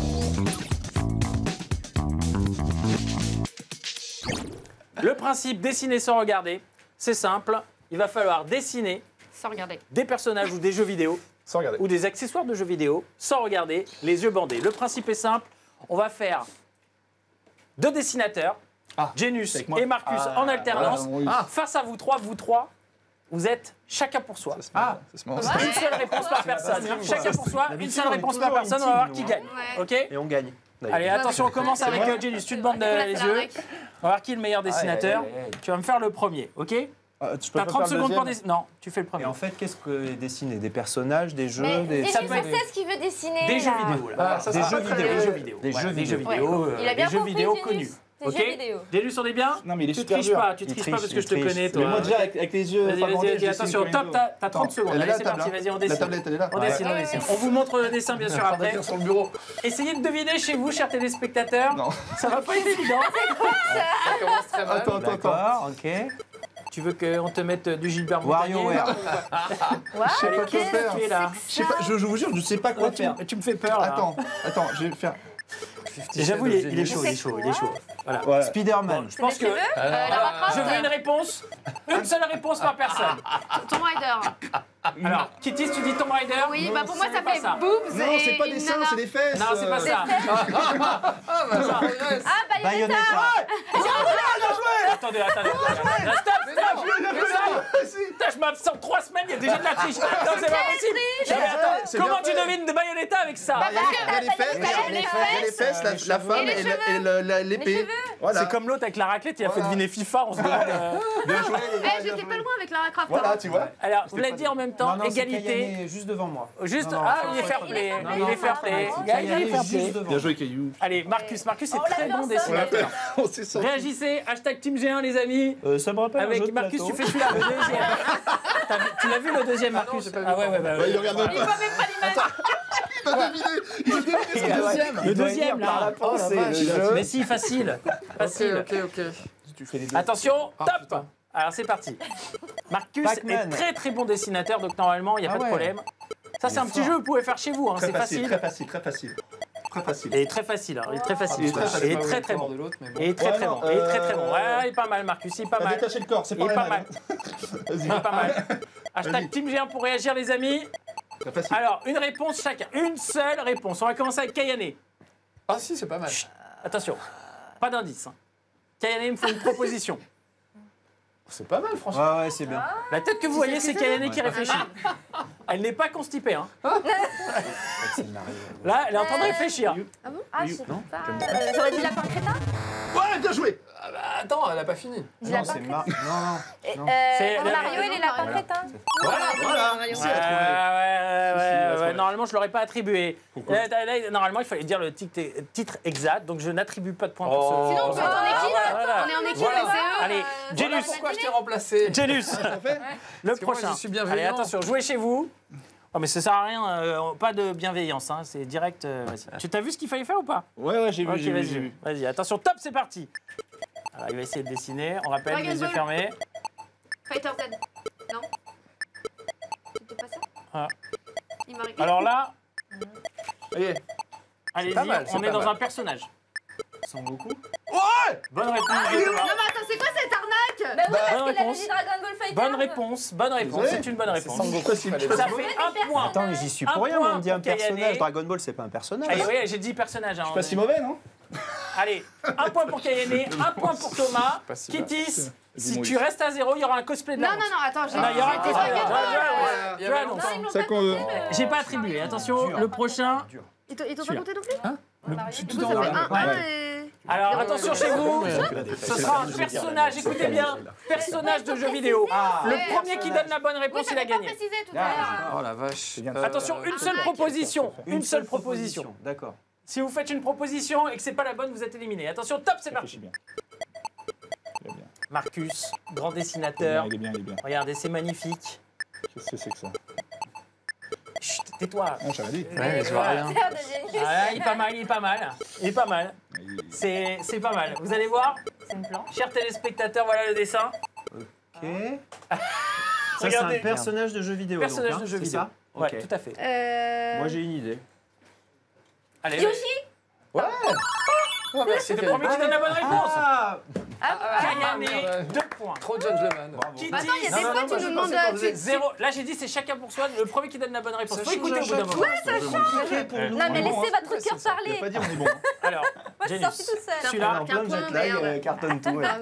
Speaker 1: Le principe dessiner sans regarder, c'est simple. Il va falloir dessiner
Speaker 6: Sans regarder.
Speaker 1: des personnages ou des jeux vidéo
Speaker 2: Sans regarder.
Speaker 1: ou des accessoires de jeux vidéo sans regarder, les yeux bandés. Le principe est simple. On va faire deux dessinateurs,
Speaker 2: Ah,
Speaker 1: Genus
Speaker 2: avec moi.
Speaker 1: et Marcus
Speaker 2: Ah,
Speaker 1: en alternance.
Speaker 2: voilà, oui.
Speaker 1: Face à vous trois, vous êtes chacun pour soi.
Speaker 2: Ah, c'est marrant.
Speaker 1: Une seule réponse par personne.
Speaker 5: bien, quoi.
Speaker 1: Chacun pour soi, une
Speaker 5: D'habitude,
Speaker 1: seule
Speaker 5: on est
Speaker 1: réponse par
Speaker 5: toujours
Speaker 1: personne. On
Speaker 5: une
Speaker 1: va voir
Speaker 5: team,
Speaker 1: qui
Speaker 5: nous,
Speaker 1: gagne.
Speaker 6: Ouais.
Speaker 1: Ok.
Speaker 5: Et on gagne. d'ailleurs.
Speaker 1: Allez, attention, on commence avec Genus. Tu te bandes les
Speaker 6: C'est la
Speaker 1: yeux.
Speaker 6: règle.
Speaker 1: On va voir qui est le meilleur dessinateur.
Speaker 5: Aïe, aïe, aïe.
Speaker 1: Tu vas me faire le premier, ok?
Speaker 5: Ah, tu peux
Speaker 1: T'as
Speaker 5: pas
Speaker 1: 30
Speaker 5: faire le
Speaker 1: secondes pour
Speaker 5: deuxième
Speaker 1: dessiner. Non, tu fais le
Speaker 5: Et
Speaker 1: premier.
Speaker 5: en fait, qu'est-ce que dessiner? Des personnages, des jeux,
Speaker 4: Mais
Speaker 5: des.
Speaker 4: Genus,
Speaker 1: Ça
Speaker 4: on
Speaker 1: peut être
Speaker 4: sait ce qu'il veut dessiner.
Speaker 1: Des jeux
Speaker 4: là.
Speaker 1: vidéo, là.
Speaker 3: Ah, ça,
Speaker 1: Des
Speaker 3: c'est
Speaker 1: jeux
Speaker 3: pas très
Speaker 1: vidéo.
Speaker 3: bien.
Speaker 1: Des jeux vidéo.
Speaker 5: Des
Speaker 1: Voilà,
Speaker 5: jeux
Speaker 1: des jeux
Speaker 5: vidéo.
Speaker 1: vidéo.
Speaker 4: Il a bien
Speaker 1: Des jeux
Speaker 4: compris,
Speaker 1: vidéo
Speaker 4: Genus.
Speaker 1: connus.
Speaker 4: C'est
Speaker 1: Ok.
Speaker 4: jeux vidéo.
Speaker 1: Genus, on est bien?
Speaker 2: Non, mais il est
Speaker 1: Tu
Speaker 2: super
Speaker 1: triches
Speaker 2: dur.
Speaker 1: pas, tu
Speaker 5: Il
Speaker 1: triches pas
Speaker 5: triche,
Speaker 1: parce que je te
Speaker 5: il
Speaker 1: connais,
Speaker 5: triche.
Speaker 1: toi.
Speaker 2: Mais moi, déjà, avec les yeux
Speaker 1: Vas-y,
Speaker 2: pas
Speaker 1: vas-y,
Speaker 2: bandés,
Speaker 1: vas-y,
Speaker 2: je
Speaker 1: attention,
Speaker 2: sais
Speaker 1: top,
Speaker 2: combien de
Speaker 1: t'as 30 secondes.
Speaker 2: Elle est
Speaker 1: Allez,
Speaker 2: là,
Speaker 1: c'est
Speaker 2: table,
Speaker 1: parti,
Speaker 2: là.
Speaker 1: vas-y, on
Speaker 2: La
Speaker 1: dessine.
Speaker 2: tablette, elle est là.
Speaker 1: On dessine, on dessine. On vous montre le dessin, bien sûr, après.
Speaker 3: Sur le bureau.
Speaker 1: Essayez de deviner chez vous, chers téléspectateurs.
Speaker 2: Non.
Speaker 1: Ça va pas être évident.
Speaker 3: Ça commence très mal.
Speaker 2: Attends.
Speaker 5: D'accord, ok.
Speaker 1: Tu veux qu'on te mette du Gilbert Montagnier?
Speaker 5: WarioWare.
Speaker 4: Waouh,
Speaker 2: sais pas quoi
Speaker 4: qu'est-ce
Speaker 2: faire.
Speaker 1: Tu es là.
Speaker 2: Je sais pas, je vous jure, je sais pas quoi faire.
Speaker 1: Tu me fais peur, là.
Speaker 2: Attends, je vais faire.
Speaker 1: Et j'avoue, il est chaud, il est chaud, il est chaud. Voilà.
Speaker 2: Voilà.
Speaker 5: Spider-Man.
Speaker 1: Je pense que je veux une réponse. Une seule réponse par personne.
Speaker 6: Tomb Raider.
Speaker 1: Alors, Kitty, tu dis Tomb Raider?
Speaker 6: Oui, bah pour moi,
Speaker 1: c'est
Speaker 6: ça
Speaker 1: pas
Speaker 6: fait
Speaker 1: ça.
Speaker 6: boobs.
Speaker 2: Non,
Speaker 6: et
Speaker 2: c'est pas
Speaker 6: une
Speaker 2: des seins,
Speaker 6: nana.
Speaker 2: c'est des fesses.
Speaker 1: Non, c'est pas ça.
Speaker 3: Ah, bah, ça progresse.
Speaker 4: Ah, Bayonetta.
Speaker 1: Attendez. Stop. Putain, je m'absente 3 semaines, il y a déjà de la triche. Non, c'est pas possible. Non, mais attends,
Speaker 2: C'est
Speaker 1: comment
Speaker 2: bien
Speaker 1: tu
Speaker 2: fait.
Speaker 1: devines de Bayonetta avec ça?
Speaker 2: Il y a les fesses, il y a les fesses, la femme et l'épée. Voilà.
Speaker 1: C'est comme l'autre avec la raclette, il a fait deviner FIFA, on se demande.
Speaker 2: Bien joué, les gars,
Speaker 6: Eh,
Speaker 2: bien
Speaker 6: j'étais
Speaker 2: joué.
Speaker 6: pas loin avec Lara Croft.
Speaker 2: Voilà,
Speaker 6: hein.
Speaker 2: tu vois.
Speaker 1: Alors, vous l'avez dit en même temps,
Speaker 5: Non, non, c'est
Speaker 1: égalité.
Speaker 5: Kayane juste devant moi.
Speaker 1: Juste,
Speaker 5: Non, non,
Speaker 1: ah,
Speaker 5: faut-
Speaker 1: il est fair
Speaker 5: faut-
Speaker 1: play.
Speaker 4: Non,
Speaker 1: Il est fair play. Il est fair play.
Speaker 5: juste devant.
Speaker 2: Bien joué, Caillou.
Speaker 1: Allez, Marcus est
Speaker 4: On l'a
Speaker 1: très
Speaker 4: fait
Speaker 1: bon
Speaker 4: ensemble.
Speaker 1: dessinateur.
Speaker 2: On s'est senti.
Speaker 1: Réagissez, hashtag Team G1 les amis.
Speaker 5: Ça me rappelle un jeu
Speaker 1: Avec
Speaker 5: de
Speaker 1: Marcus,
Speaker 5: plateau.
Speaker 1: tu fais celui-là, le deuxième. Tu l'as vu le deuxième, Marcus?
Speaker 3: j'ai pas vu.
Speaker 1: Ah ouais, bah,
Speaker 2: Il regarde même pas. Il va deviner. Il va deviner
Speaker 5: Et
Speaker 2: son
Speaker 5: ouais,
Speaker 2: deuxième.
Speaker 5: il
Speaker 1: Le
Speaker 5: doit
Speaker 1: deuxième,
Speaker 5: lire par
Speaker 1: là.
Speaker 5: la pensée.
Speaker 3: Oh, la vache.
Speaker 5: le jeu.
Speaker 1: Mais si, facile. Facile.
Speaker 3: Ok.
Speaker 5: Tu fais les deux.
Speaker 1: Attention,
Speaker 3: Ah,
Speaker 1: top.
Speaker 3: putain.
Speaker 1: Alors c'est parti. Marcus
Speaker 5: Pac-Man.
Speaker 1: est très très bon dessinateur, donc normalement il n'y a
Speaker 5: Ah
Speaker 1: pas de
Speaker 5: ouais.
Speaker 1: problème. Ça c'est un petit jeu que vous pouvez faire chez vous, hein, c'est facile.
Speaker 2: Très facile. Très facile.
Speaker 1: Et très facile, hein, il est très facile.
Speaker 2: Il est très facile.
Speaker 1: Et très très bon.
Speaker 3: De l'autre, mais bon.
Speaker 1: Et très
Speaker 2: Ouais,
Speaker 1: très
Speaker 2: non,
Speaker 1: bon. Et très très bon. Ouais, il est pas mal, Marcus, il est pas
Speaker 2: T'as
Speaker 1: mal.
Speaker 2: détaché le corps, c'est
Speaker 1: Il est
Speaker 2: pas
Speaker 1: pas
Speaker 2: mal.
Speaker 1: mal.
Speaker 2: Vas-y.
Speaker 1: Il est pas mal. Hashtag
Speaker 2: Vas-y.
Speaker 1: Team G1 pour réagir les amis.
Speaker 2: Très facile.
Speaker 1: Alors, une réponse chacun. Une seule réponse. On va commencer avec Kayane.
Speaker 3: Ah si, c'est pas mal.
Speaker 1: Attention, pas d'indice. Hein. Kayane me fait une proposition.
Speaker 3: C'est pas mal, franchement.
Speaker 5: Ouais, c'est bien.
Speaker 1: La tête que vous voyez, c'est Kayane qui réfléchit. Elle n'est pas constipée. Hein. Là, elle est en train de réfléchir.
Speaker 4: Ah, je sais pas. J'aurais dit lapin crétin.
Speaker 2: Ouais, bien joué.
Speaker 3: Ah bah, attends, elle a pas fini.
Speaker 4: Dis
Speaker 5: Non,
Speaker 4: lapin
Speaker 5: c'est
Speaker 4: crétin.
Speaker 5: Non.
Speaker 1: C'est la-
Speaker 4: Mario et les lapins
Speaker 6: Voilà.
Speaker 4: crétins.
Speaker 2: Voilà.
Speaker 1: Ouais, normalement, je ne l'aurais pas attribué. Là, normalement, il fallait dire le titre exact, donc je n'attribue pas de points pour ce.
Speaker 6: Sinon, on peut être en équipe.
Speaker 1: Voilà.
Speaker 6: On est en équipe
Speaker 1: Voilà.
Speaker 6: et c'est eux.
Speaker 1: Allez,
Speaker 3: Voilà
Speaker 1: Genus.
Speaker 3: pourquoi je t'ai remplacé.
Speaker 1: Genus. Le
Speaker 3: que moi,
Speaker 1: prochain.
Speaker 3: je suis bienveillant.
Speaker 1: Allez, attention, jouez chez vous. Oh, mais ça sert à rien, pas de bienveillance, hein, c'est direct. Vas-y. Tu t'as vu ce qu'il fallait faire ou pas?
Speaker 2: Ouais, j'ai
Speaker 1: Ok, vas-y. Vas-y, attention, top, c'est parti. Alors, il va essayer de dessiner. On rappelle,
Speaker 6: Dragon
Speaker 1: les yeux
Speaker 6: Ball.
Speaker 1: fermés.
Speaker 6: Fighter Z. Non. C'était pas ça
Speaker 1: Ah.
Speaker 6: Il m'a
Speaker 1: Alors là,
Speaker 2: Allez.
Speaker 1: allez-y,
Speaker 3: pas mal, c'est
Speaker 1: on est
Speaker 3: pas
Speaker 1: dans
Speaker 3: mal.
Speaker 1: un personnage.
Speaker 5: Sangoku.
Speaker 1: Bonne réponse.
Speaker 6: Non
Speaker 1: de Thomas.
Speaker 6: mais attends, c'est quoi cette arnaque?
Speaker 4: Bah oui, parce
Speaker 1: bonne
Speaker 4: qu'il avait
Speaker 1: réponse.
Speaker 4: dit Dragon Ball Fighter.
Speaker 1: Bonne réponse, bonne réponse.
Speaker 2: Désolé.
Speaker 1: C'est une bonne réponse.
Speaker 3: Sangoku, fallait
Speaker 1: Ça
Speaker 3: le
Speaker 1: fait
Speaker 3: dire.
Speaker 1: un point.
Speaker 5: Attends, mais j'y suis
Speaker 1: Un
Speaker 5: pour rien,
Speaker 1: point
Speaker 5: on me dit un
Speaker 1: pour Kayane.
Speaker 5: personnage. Dragon Ball, c'est pas un personnage.
Speaker 1: Allez, oui, j'ai dit personnage. Hein,
Speaker 2: Je suis pas si mauvais, non?
Speaker 1: Allez, un point pour Kayane, un point pour Thomas.
Speaker 3: Pas si mal.
Speaker 1: Kittis, si
Speaker 2: Dis-moi
Speaker 1: tu restes à 0, il y aura un cosplay de la
Speaker 6: Non,
Speaker 1: honte.
Speaker 6: non, non, attends, j'ai.
Speaker 1: Non, il y aura un cosplay de la honte.
Speaker 3: Il y avait
Speaker 1: Joanne,
Speaker 3: longtemps.
Speaker 4: Non, ils l'ont
Speaker 2: Ça
Speaker 4: pas
Speaker 2: qu'on-
Speaker 4: compté, le-
Speaker 1: j'ai pas attribué. Attention, le prochain.
Speaker 6: Ils t'ont pas
Speaker 1: Celui-là.
Speaker 6: compté non plus?
Speaker 4: Tout
Speaker 6: Du coup, ça fait 1-1 et.
Speaker 1: Alors attention chez vous, ce sera un personnage, écoutez bien, personnage de jeu vidéo. Le premier qui donne la bonne
Speaker 6: Oui,
Speaker 1: réponse, il a
Speaker 6: t'avais pas
Speaker 1: gagné.
Speaker 6: précisé tout à l'heure.
Speaker 3: Oh la vache.
Speaker 2: bien.
Speaker 1: Attention, une seule proposition, une seule proposition.
Speaker 5: D'accord.
Speaker 1: Si vous faites une proposition et que c'est pas la bonne, vous êtes éliminé. Attention, top, c'est parti.
Speaker 2: Réfléchis bien. Il est bien.
Speaker 1: Marcus, grand
Speaker 2: Il est
Speaker 1: dessinateur.
Speaker 2: bien, il est bien, il est bien.
Speaker 1: Regardez, c'est magnifique.
Speaker 2: Qu'est-ce que c'est que ça?
Speaker 1: Chut, tais-toi.
Speaker 2: Non, j'avais dit.
Speaker 3: Ouais, je vois rien.
Speaker 4: Terre de génie.
Speaker 1: Ah, il est pas mal, il est pas mal. Il est pas mal. C'est pas mal. Vous allez voir,
Speaker 4: C'est une planche.
Speaker 1: chers téléspectateurs, voilà le dessin.
Speaker 5: Ok. Ça, c'est
Speaker 1: Regardez.
Speaker 5: un personnage de jeu vidéo.
Speaker 1: Personnage
Speaker 5: donc, hein,
Speaker 1: de jeu
Speaker 5: c'est
Speaker 1: vidéo.
Speaker 5: ça
Speaker 1: Ouais,
Speaker 5: Ok.
Speaker 1: tout à fait.
Speaker 5: Moi, j'ai une idée.
Speaker 1: Allez,
Speaker 4: Yoshi.
Speaker 3: Ouais. Oh, bah,
Speaker 1: c'est le premier qui donne la bonne réponse.
Speaker 5: Ah
Speaker 1: Kayane,
Speaker 3: merde.
Speaker 1: 2 points.
Speaker 3: Trop gentleman.
Speaker 1: Kitty,
Speaker 6: Attends, il y a
Speaker 5: Non,
Speaker 6: des
Speaker 5: non,
Speaker 6: fois,
Speaker 5: non,
Speaker 6: tu
Speaker 5: moi,
Speaker 6: nous
Speaker 5: je
Speaker 6: demandes.
Speaker 5: pensais qu'on faisait
Speaker 1: Zéro. Là, j'ai dit c'est chacun pour soi. Le premier qui donne la bonne réponse.
Speaker 5: Ça
Speaker 1: Faut
Speaker 5: change
Speaker 1: écouter
Speaker 5: à
Speaker 1: au bout d'un
Speaker 5: chaque
Speaker 1: moment.
Speaker 5: fois. C'est compliqué pour nous.
Speaker 4: Non, mais laissez votre
Speaker 3: Ouais,
Speaker 4: cœur
Speaker 3: c'est ça.
Speaker 2: Je vais
Speaker 4: parler.
Speaker 2: pas dire on est bon.
Speaker 1: Alors,
Speaker 4: Moi, je suis
Speaker 1: Janus.
Speaker 4: sortie toute seule.
Speaker 1: Celui-là,
Speaker 5: En plein
Speaker 6: Qu'un point,
Speaker 5: jet lag,
Speaker 6: merde.
Speaker 5: cartonne tout. ouais.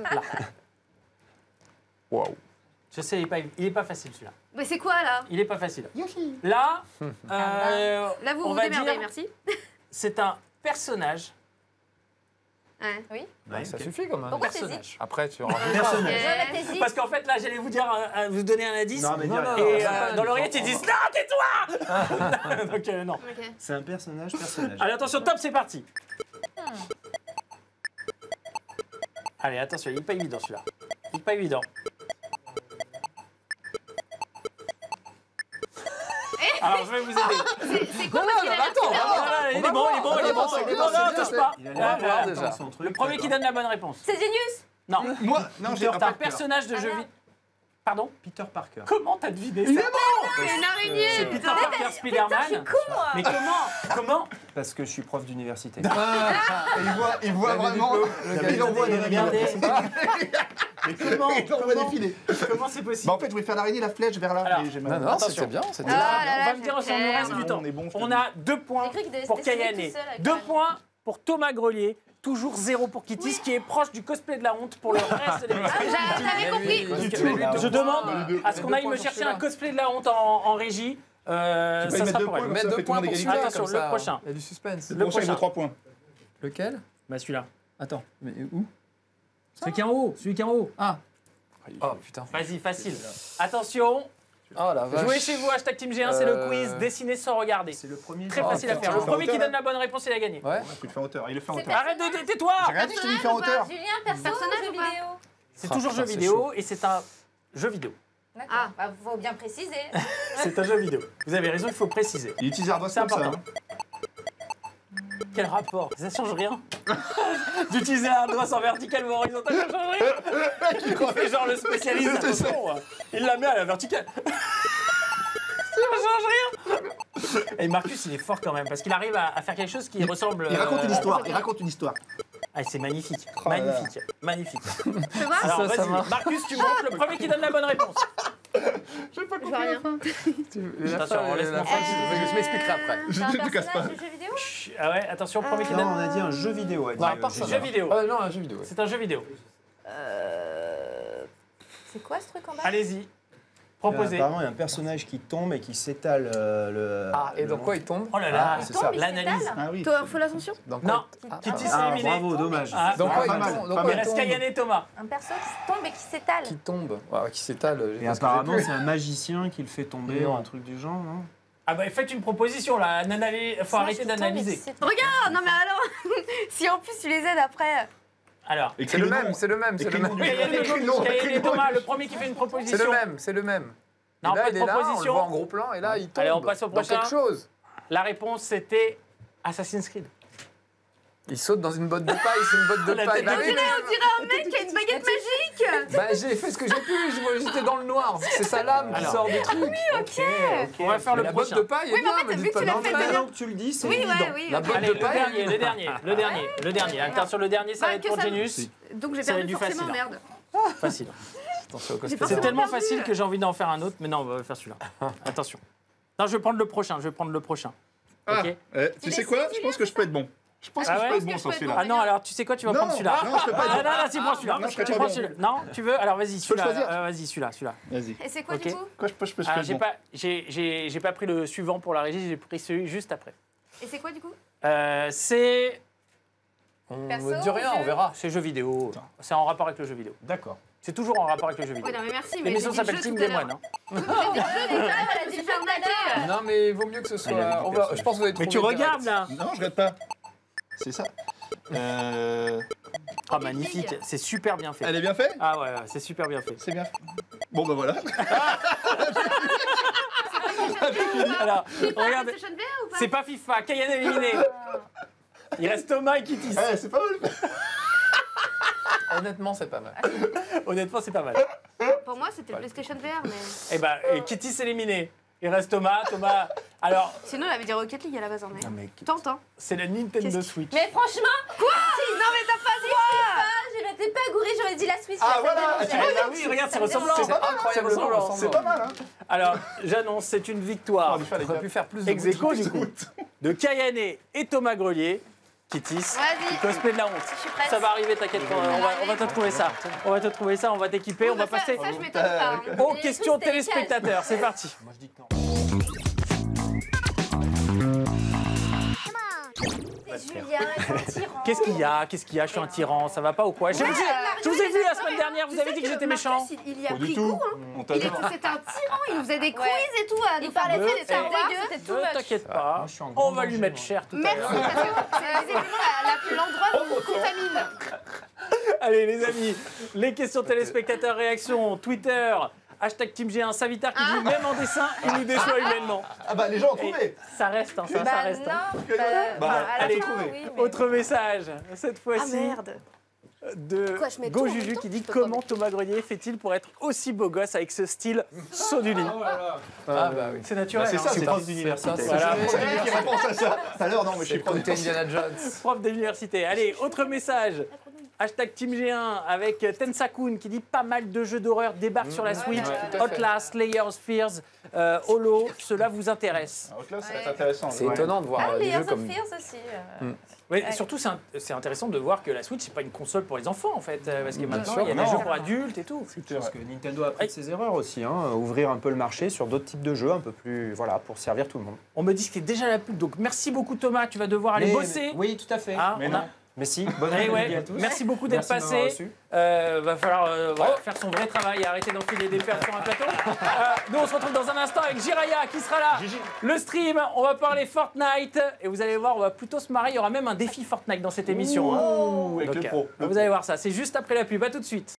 Speaker 3: Waouh.
Speaker 1: je sais, il est pas facile celui-là.
Speaker 6: Mais c'est quoi là?
Speaker 1: Il est pas facile. Là,
Speaker 6: Là, vous
Speaker 1: on
Speaker 6: vous
Speaker 1: va
Speaker 6: démerdez,
Speaker 1: dire-
Speaker 6: merci.
Speaker 1: c'est un personnage.
Speaker 6: Ouais.
Speaker 3: Ouais, ça suffit quand même.
Speaker 4: Pourquoi
Speaker 1: Personnage.
Speaker 3: Après, tu rajoutes.
Speaker 5: Personnage.
Speaker 4: Jonathan hésite.
Speaker 1: Parce qu'en fait, là, j'allais vous dire, vous donner un indice.
Speaker 5: Non, mais dis rien.
Speaker 1: Et
Speaker 3: non,
Speaker 1: dans l'oreillette, ils disent non, tais-toi. Donc non.
Speaker 6: Ok.
Speaker 5: C'est un personnage.
Speaker 1: Allez, attention, top, c'est parti. Allez, attention, il est pas évident celui-là. Il est pas évident. Alors, je vais vous aider.
Speaker 6: C'est quoi
Speaker 3: Non,
Speaker 6: parce qu'il
Speaker 3: non,
Speaker 6: a
Speaker 3: mais attends,
Speaker 6: l'air
Speaker 3: attends.
Speaker 1: Voilà, il est
Speaker 3: va
Speaker 1: bon,
Speaker 3: voir,
Speaker 1: il est bon,
Speaker 3: on
Speaker 1: il est
Speaker 3: va
Speaker 1: bon,
Speaker 3: voir,
Speaker 1: il est
Speaker 3: c'est
Speaker 1: bon,
Speaker 3: bien,
Speaker 1: non,
Speaker 3: c'est
Speaker 1: touche
Speaker 3: bien.
Speaker 1: pas.
Speaker 5: Il a
Speaker 3: On va
Speaker 5: l'air
Speaker 3: voir
Speaker 5: de
Speaker 3: déjà.
Speaker 5: son truc.
Speaker 1: Le premier qui donne la bonne réponse.
Speaker 4: C'est Genius.
Speaker 1: Non,
Speaker 2: Moi, non, j'ai
Speaker 1: c'est un personnage de jeu vidéo. Pardon?
Speaker 5: Peter Parker.
Speaker 1: Comment t'as deviné ça?
Speaker 6: C'est une araignée.
Speaker 1: C'est Peter Parker
Speaker 4: Je
Speaker 1: Spider-Man.
Speaker 4: suis con, moi.
Speaker 1: Mais comment?
Speaker 5: Parce que je suis prof d'université.
Speaker 2: Il voit vraiment. Il envoie des
Speaker 1: Regardez.
Speaker 2: Mais comment Il envoie des filets.
Speaker 1: Comment c'est possible?
Speaker 2: Bah, en fait, je voulais faire l'araignée, la flèche vers là.
Speaker 1: Alors,
Speaker 2: mais j'ai
Speaker 3: Non,
Speaker 2: mal.
Speaker 3: non,
Speaker 1: Attention.
Speaker 3: c'était bien. C'était
Speaker 6: Ah
Speaker 3: bien.
Speaker 6: là
Speaker 1: On
Speaker 6: là,
Speaker 1: va me dire si on nous reste du temps.
Speaker 2: On est bon, je te
Speaker 1: On
Speaker 2: dis.
Speaker 1: a 2 points
Speaker 4: J'ai cru qu'il devait
Speaker 1: pour
Speaker 4: se dessiner
Speaker 1: Kayane.
Speaker 4: tout seul avec
Speaker 1: 2
Speaker 4: la-
Speaker 1: points pour Thomas Grelier. Toujours 0 pour Kitty, qui est proche du cosplay de la honte pour le reste de l'émission.
Speaker 6: J'avais compris.
Speaker 1: Je demande à ce qu'on aille me chercher un cosplay de la honte en régie. Ça
Speaker 2: peux y mettre
Speaker 1: sera
Speaker 2: deux
Speaker 1: pour
Speaker 2: points,
Speaker 1: elle.
Speaker 2: comme
Speaker 3: Mettre
Speaker 2: ça,
Speaker 3: 2
Speaker 2: fait
Speaker 3: points
Speaker 2: tout le
Speaker 3: pour
Speaker 2: monde
Speaker 3: celui-là.
Speaker 1: Attention,
Speaker 3: comme
Speaker 1: le
Speaker 3: ça.
Speaker 1: prochain.
Speaker 3: Il y a du suspense.
Speaker 1: Le
Speaker 2: Le prochain, il
Speaker 1: prochain.
Speaker 2: vaut 3 points.
Speaker 3: Lequel?
Speaker 1: Bah celui-là.
Speaker 3: Attends, mais où?
Speaker 1: Celui qui est en haut. Celui qui est en haut.
Speaker 3: Ah. Oh putain.
Speaker 1: Vas-y, facile. Attention.
Speaker 3: Oh la vache.
Speaker 1: Jouez chez vous, hashtag Team G1, c'est le quiz. Dessiner sans regarder.
Speaker 5: C'est le premier.
Speaker 1: Très
Speaker 3: Oh,
Speaker 1: facile à
Speaker 3: putain.
Speaker 1: faire. Le
Speaker 2: Tu le
Speaker 1: premier
Speaker 2: fais en
Speaker 1: qui
Speaker 2: hauteur,
Speaker 1: donne la bonne réponse, il a gagné.
Speaker 3: Ouais.
Speaker 2: Tu le fais en hauteur. Il le fait en
Speaker 4: C'est
Speaker 2: hauteur.
Speaker 1: Arrête de tais-toi.
Speaker 2: J'ai rien dit, je te dis fais en hauteur.
Speaker 4: Julien, personnage
Speaker 6: Personnage
Speaker 4: ou
Speaker 6: ou
Speaker 4: jeu
Speaker 6: pas
Speaker 4: vidéo?
Speaker 1: C'est
Speaker 3: Ah,
Speaker 1: toujours
Speaker 3: putain,
Speaker 1: jeu
Speaker 3: c'est
Speaker 1: vidéo et c'est un jeu vidéo.
Speaker 4: D'accord.
Speaker 6: Ah.
Speaker 4: Bah, faut bien préciser.
Speaker 1: C'est un jeu vidéo. Vous avez raison, il faut préciser.
Speaker 2: Il utilise l'ardoise
Speaker 1: C'est
Speaker 2: comme ça.
Speaker 1: important. Quel rapport? Ça change rien. D'utiliser un doigt en vertical ou horizontal, ça change rien. Il fait genre le spécialiste. Attention, il la met à la verticale. Ça change rien. Et Marcus, il est fort quand même parce qu'il arrive à faire quelque chose qui ressemble.
Speaker 2: Il raconte une histoire. Il raconte une histoire.
Speaker 1: Ah, c'est magnifique.
Speaker 2: Oh là là.
Speaker 1: Magnifique. Magnifique.
Speaker 6: Tu vois?
Speaker 1: Alors,
Speaker 3: ça
Speaker 1: vas-y,
Speaker 3: marche.
Speaker 1: Marcus, tu montes le premier qui donne la bonne réponse.
Speaker 6: Je vois rien.
Speaker 1: Attention, laisse-moi faire.
Speaker 3: Je m'expliquerai après.
Speaker 4: C'est un
Speaker 2: te casse
Speaker 4: personnage
Speaker 2: pas.
Speaker 4: de jeu vidéo?
Speaker 1: Chut, ah ouais, attention, premier qui
Speaker 5: Non,
Speaker 1: donne.
Speaker 5: on a dit un jeu vidéo.
Speaker 3: Non, à part
Speaker 1: C'est
Speaker 3: ça.
Speaker 1: un jeu vidéo.
Speaker 3: Non, un jeu vidéo. Ouais.
Speaker 1: C'est un jeu vidéo.
Speaker 4: C'est quoi ce truc en bas?
Speaker 1: Allez-y. Proposez.
Speaker 5: Apparemment, il y a un personnage qui tombe et qui s'étale le.
Speaker 3: Ah, et
Speaker 5: le
Speaker 3: dans
Speaker 5: long.
Speaker 3: quoi il tombe?
Speaker 1: Oh là là,
Speaker 5: c'est
Speaker 4: Tombe,
Speaker 5: ça.
Speaker 4: il
Speaker 1: l'analyse.
Speaker 4: s'étale.
Speaker 2: Ah oui.
Speaker 6: Towerful Ascension?
Speaker 3: Dans quoi
Speaker 1: Non,
Speaker 3: il- Ah,
Speaker 1: Kitty,
Speaker 3: ah,
Speaker 1: c'est
Speaker 5: Ah,
Speaker 1: éliminé.
Speaker 5: bravo, dommage.
Speaker 1: Ah,
Speaker 3: Dans quoi
Speaker 2: pas
Speaker 3: il
Speaker 2: mal,
Speaker 3: tombe?
Speaker 2: pas
Speaker 3: Dans
Speaker 1: il
Speaker 3: quoi il
Speaker 1: reste
Speaker 3: tombe?
Speaker 1: Kayane et Thomas.
Speaker 4: Un perso qui tombe et qui s'étale.
Speaker 3: Qui tombe. Ouais, qui s'étale. j'ai
Speaker 5: Et
Speaker 3: pas ce que
Speaker 5: apparemment,
Speaker 3: j'ai
Speaker 5: c'est un magicien qui le fait tomber
Speaker 3: Non.
Speaker 5: ou un truc du genre, non?
Speaker 1: Ah bah faites une proposition là, faut arrêter d'analyser.
Speaker 6: Regarde, non mais alors, si en plus tu les aides après.
Speaker 1: Alors,
Speaker 3: vu. C'est le même, c'est le même, c'est le
Speaker 2: Écris le nom
Speaker 3: même.
Speaker 2: du-
Speaker 1: Kayane
Speaker 2: Écris le nom,
Speaker 1: Kayane
Speaker 2: écris
Speaker 1: et
Speaker 2: le nom.
Speaker 1: Thomas, le premier qui fait une
Speaker 3: C'est
Speaker 1: proposition.
Speaker 3: le même, c'est le même.
Speaker 1: Non,
Speaker 3: Et là,
Speaker 1: pas
Speaker 3: il
Speaker 1: de
Speaker 3: est là, on le
Speaker 1: proposition.
Speaker 3: voit en gros plan, et là, il tombe.
Speaker 1: Allez, on passe au
Speaker 3: dans
Speaker 1: prochain.
Speaker 3: quelque chose.
Speaker 1: La réponse c'était Assassin's Creed.
Speaker 3: Il saute dans une botte de paille, c'est une botte de
Speaker 1: La
Speaker 3: paille.
Speaker 1: tête
Speaker 3: Bah
Speaker 1: de
Speaker 3: oui,
Speaker 6: On dirait un mec qui a une baguette magique.
Speaker 3: bah, j'ai fait ce que j'ai pu, j'étais dans le noir. C'est sa lame qui
Speaker 1: Alors.
Speaker 3: sort du truc.
Speaker 1: On va faire
Speaker 3: Mais
Speaker 1: le
Speaker 3: la botte
Speaker 1: prochain.
Speaker 3: de paille
Speaker 6: Oui,
Speaker 3: est
Speaker 6: mais en
Speaker 3: bien,
Speaker 6: fait,
Speaker 3: me
Speaker 6: vu
Speaker 3: dites
Speaker 6: que
Speaker 3: pas
Speaker 6: tu l'as
Speaker 3: non.
Speaker 6: fait
Speaker 5: Maintenant que tu le dis, c'est
Speaker 6: Oui,
Speaker 5: évident.
Speaker 6: ouais, oui.
Speaker 3: La botte
Speaker 1: Allez,
Speaker 3: de
Speaker 1: le
Speaker 3: paille.
Speaker 1: dernier, le dernier, le dernier, le dernier. Attention, le dernier, ça va
Speaker 6: Bah,
Speaker 1: être
Speaker 6: que
Speaker 1: pour
Speaker 6: ça-
Speaker 1: Genius.
Speaker 6: Donc j'ai
Speaker 1: Ça va
Speaker 6: perdu
Speaker 1: être du
Speaker 6: forcément,
Speaker 1: facile,
Speaker 6: merde.
Speaker 1: Facile.
Speaker 3: Attention au
Speaker 6: J'ai
Speaker 3: costume.
Speaker 6: pas
Speaker 1: C'est
Speaker 6: forcément
Speaker 1: tellement
Speaker 6: perdu.
Speaker 1: facile que j'ai envie d'en faire un autre, mais non, on va faire celui-là. Attention. Non, je vais prendre le prochain, je vais prendre le prochain.
Speaker 2: Ah,
Speaker 1: Ok.
Speaker 2: tu sais quoi? Je pense que je peux être bon. Je pense que
Speaker 1: Ah
Speaker 2: je
Speaker 1: ouais
Speaker 2: peux être bon
Speaker 6: Est-ce
Speaker 2: sur
Speaker 6: que je peux
Speaker 2: celui-là.
Speaker 6: être
Speaker 1: Ah non, alors tu sais quoi, tu vas
Speaker 2: Non,
Speaker 1: prendre celui-là.
Speaker 2: non, je peux pas être
Speaker 1: Ah,
Speaker 2: bon.
Speaker 1: non, non, si, prends celui-là.
Speaker 2: Non, je serai
Speaker 1: Tu
Speaker 2: pas
Speaker 1: prends
Speaker 2: bon.
Speaker 1: celui-là. Non, tu veux? Alors vas-y,
Speaker 2: peux le
Speaker 1: celui-là.
Speaker 2: choisir
Speaker 1: Vas-y, celui-là.
Speaker 2: Vas-y.
Speaker 6: Et c'est quoi
Speaker 1: Ok.
Speaker 6: du coup?
Speaker 2: Quoi, je peux
Speaker 1: Ah,
Speaker 2: être
Speaker 1: j'ai
Speaker 2: bon.
Speaker 1: pas, j'ai pas pris le suivant pour la régie, j'ai pris celui juste après.
Speaker 6: Et c'est quoi du coup?
Speaker 1: C'est
Speaker 3: On
Speaker 6: Perso,
Speaker 3: me dit rien,
Speaker 6: jeu.
Speaker 3: on verra.
Speaker 1: jeu vidéo. C'est en rapport avec le jeu vidéo.
Speaker 2: D'accord.
Speaker 1: C'est toujours en rapport avec le jeu
Speaker 6: Oui,
Speaker 1: vidéo.
Speaker 6: non, mais merci. Mais
Speaker 1: L'émission
Speaker 6: j'ai dit
Speaker 1: s'appelle
Speaker 6: jeu
Speaker 1: Team
Speaker 6: tout à
Speaker 1: des
Speaker 6: l'heure.
Speaker 1: Moines. hein.
Speaker 6: J'ai dit jeu déjà, elle a dit jeu naquet.
Speaker 3: Non, mais il vaut mieux que ce
Speaker 2: il a
Speaker 3: soit.
Speaker 2: dit
Speaker 3: On va-
Speaker 2: personne.
Speaker 3: Je pense que vous allez
Speaker 1: Mais
Speaker 3: trouver
Speaker 1: tu regardes
Speaker 3: direct.
Speaker 1: là.
Speaker 2: Non, je regarde pas. C'est ça.
Speaker 1: Ah, magnifique. C'est super bien fait.
Speaker 2: Elle est bien faite?
Speaker 1: Ah ouais, c'est super bien fait.
Speaker 2: C'est bien fait. Bon, bah voilà.
Speaker 1: Alors,
Speaker 6: FIFA,
Speaker 1: regarde,
Speaker 6: PlayStation VR ou pas?
Speaker 1: c'est pas FIFA, Cayenne éliminé. Il reste Thomas et Kitty.
Speaker 2: Eh, c'est pas mal.
Speaker 3: Honnêtement, c'est pas mal.
Speaker 1: Honnêtement, c'est pas mal.
Speaker 6: Pour moi, c'était le PlayStation VR, mais.
Speaker 1: Eh ben, et Kitty s'est éliminé. Il reste Thomas. Thomas, alors,
Speaker 6: Sinon, elle avait dit Rocket League à la base, en
Speaker 1: non, mais
Speaker 6: Tente, hein.
Speaker 1: c'est la Nintendo
Speaker 6: Qu'est-ce
Speaker 1: Switch.
Speaker 4: Mais franchement,
Speaker 6: Non, mais t'as pas dit
Speaker 4: je m'étais pas gourée, j'aurais dit la Switch.
Speaker 2: Ah,
Speaker 4: ça me
Speaker 2: voilà,
Speaker 4: dérangeait.
Speaker 2: tu vois,
Speaker 1: Eh ben oui, regarde, c'est
Speaker 4: Ça me
Speaker 1: ressemblant.
Speaker 4: dérange.
Speaker 3: C'est incroyable,
Speaker 1: C'est ressemblant.
Speaker 3: ressemblant.
Speaker 2: C'est pas mal, hein.
Speaker 1: Alors, j'annonce, c'est une victoire
Speaker 2: On va
Speaker 3: On aurait pu faire plus de
Speaker 1: ex aequo, du coup, de Kayane et Thomas Grelier. Kittis,
Speaker 6: Vas-y.
Speaker 1: qui cosplay de la honte.
Speaker 6: Je suis prête.
Speaker 1: Ça va arriver, t'inquiète pas, on va te trouver ça. On va te trouver ça, on va t'équiper, on va
Speaker 6: Ça,
Speaker 1: passer
Speaker 6: ça, je m'étonne pas. hein.
Speaker 1: aux
Speaker 4: Les
Speaker 1: questions
Speaker 4: trucs délicats.
Speaker 1: téléspectateurs. C'est parti.
Speaker 5: Moi, je dis que non.
Speaker 4: C'est Julien, c'est un tyran.
Speaker 1: Qu'est-ce qu'il y a? Qu'est-ce qu'il y a? Je suis un tyran, ça va pas ou quoi? Je vous ai vu la semaine dernière, vous avez dit que j'étais méchant.
Speaker 6: Marcus, il y a
Speaker 2: Pas du
Speaker 6: pris
Speaker 2: tout.
Speaker 6: goût, hein.
Speaker 2: On t'a
Speaker 6: Il
Speaker 2: dit.
Speaker 6: C'était un tyran, il nous faisait des quiz
Speaker 4: Ouais.
Speaker 6: et tout. à nous
Speaker 4: Il
Speaker 6: faire
Speaker 4: parlait
Speaker 6: bouffer
Speaker 4: de
Speaker 6: des
Speaker 4: Star
Speaker 6: trucs
Speaker 4: Wars,
Speaker 6: dégueux.
Speaker 4: c'était too
Speaker 1: Ne
Speaker 4: much.
Speaker 1: t'inquiète pas,
Speaker 5: Moi, je suis en grand
Speaker 1: on va lui
Speaker 5: danger,
Speaker 1: mettre
Speaker 5: moi.
Speaker 1: cher tout à
Speaker 6: Merci,
Speaker 1: l'heure.
Speaker 6: parce que c'est visiblement l'endroit où on contamine.
Speaker 1: Allez les amis, les questions téléspectateurs, réactions, Twitter, hashtag Team G1, Savitar qui dit même en dessin, il nous déçoit humainement.
Speaker 2: Ah, bah les gens ont
Speaker 1: Et
Speaker 2: trouvé.
Speaker 1: ça reste, hein, ça
Speaker 4: Bah
Speaker 1: reste. hein.
Speaker 4: non,
Speaker 2: Bah,
Speaker 4: à la
Speaker 1: allez,
Speaker 4: fin,
Speaker 2: trouvez.
Speaker 4: oui, mais-
Speaker 1: Autre message, cette
Speaker 6: Ah
Speaker 1: fois-ci
Speaker 6: merde.
Speaker 1: de
Speaker 6: Quoi, je mets tout en
Speaker 1: GoJuju
Speaker 6: même temps
Speaker 1: qui dit
Speaker 6: Je peux pas
Speaker 1: comment Thomas Grelier fait-il pour être aussi beau gosse avec ce style saut du lit.
Speaker 3: Ah bah oui.
Speaker 1: C'est naturel.
Speaker 2: C'est ça,
Speaker 1: hein,
Speaker 2: c'est
Speaker 1: pas-
Speaker 2: prof d'université.
Speaker 3: ça, c'est
Speaker 1: Voilà,
Speaker 3: ça.
Speaker 2: C'est lui qui répond à ça. Tout à l'heure, non, mais je
Speaker 3: C'est
Speaker 2: suis
Speaker 3: le
Speaker 2: prof
Speaker 3: côté Indiana Jones.
Speaker 1: prof d'université. Allez, autre message. Hashtag Team G1 avec Tensakun qui dit pas mal de jeux d'horreur débarquent sur la Switch.
Speaker 3: tout à fait.
Speaker 1: Outlast, Layers of Fears, Holo, cela vous intéresse?
Speaker 2: Donc là, ça va être intéressant.
Speaker 3: C'est
Speaker 2: Ouais.
Speaker 3: étonnant de voir
Speaker 4: Ah,
Speaker 3: des
Speaker 4: les
Speaker 3: jeux
Speaker 4: Years of
Speaker 3: comme.
Speaker 4: Fears aussi.
Speaker 1: Ouais, et
Speaker 4: Ouais.
Speaker 1: surtout, c'est intéressant de voir que la Switch, c'est pas une console pour les enfants en fait. Parce que maintenant,
Speaker 3: sûr,
Speaker 1: il y a des
Speaker 2: non.
Speaker 1: jeux pour adultes et tout.
Speaker 5: Je pense que Nintendo a appris de ses erreurs aussi, hein, ouvrir un peu le marché sur d'autres types de jeux un peu plus, voilà, pour servir tout le monde.
Speaker 1: On me dit que c'est déjà la pub, donc merci beaucoup Thomas, tu vas devoir aller bosser.
Speaker 5: Oui, tout à fait.
Speaker 1: Ah,
Speaker 2: Mais
Speaker 1: on a-
Speaker 2: non.
Speaker 5: Mais si, bonne
Speaker 1: Eh
Speaker 5: année
Speaker 1: ouais,
Speaker 5: à tous.
Speaker 1: merci beaucoup d'être
Speaker 5: Merci de m'avoir
Speaker 1: passé.
Speaker 5: reçu.
Speaker 1: Va falloir voilà, faire son vrai travail et arrêter d'enfiler des perles sur un plateau. Nous, on se retrouve dans un instant avec Jiraya qui sera là. Le stream, on va parler Fortnite. Et vous allez voir, on va plutôt se marrer. Il y aura même un défi Fortnite dans cette émission. hein.
Speaker 2: Ouh, avec
Speaker 1: Donc,
Speaker 2: le pro.
Speaker 1: vous allez voir ça. C'est juste après la pub. À tout de suite.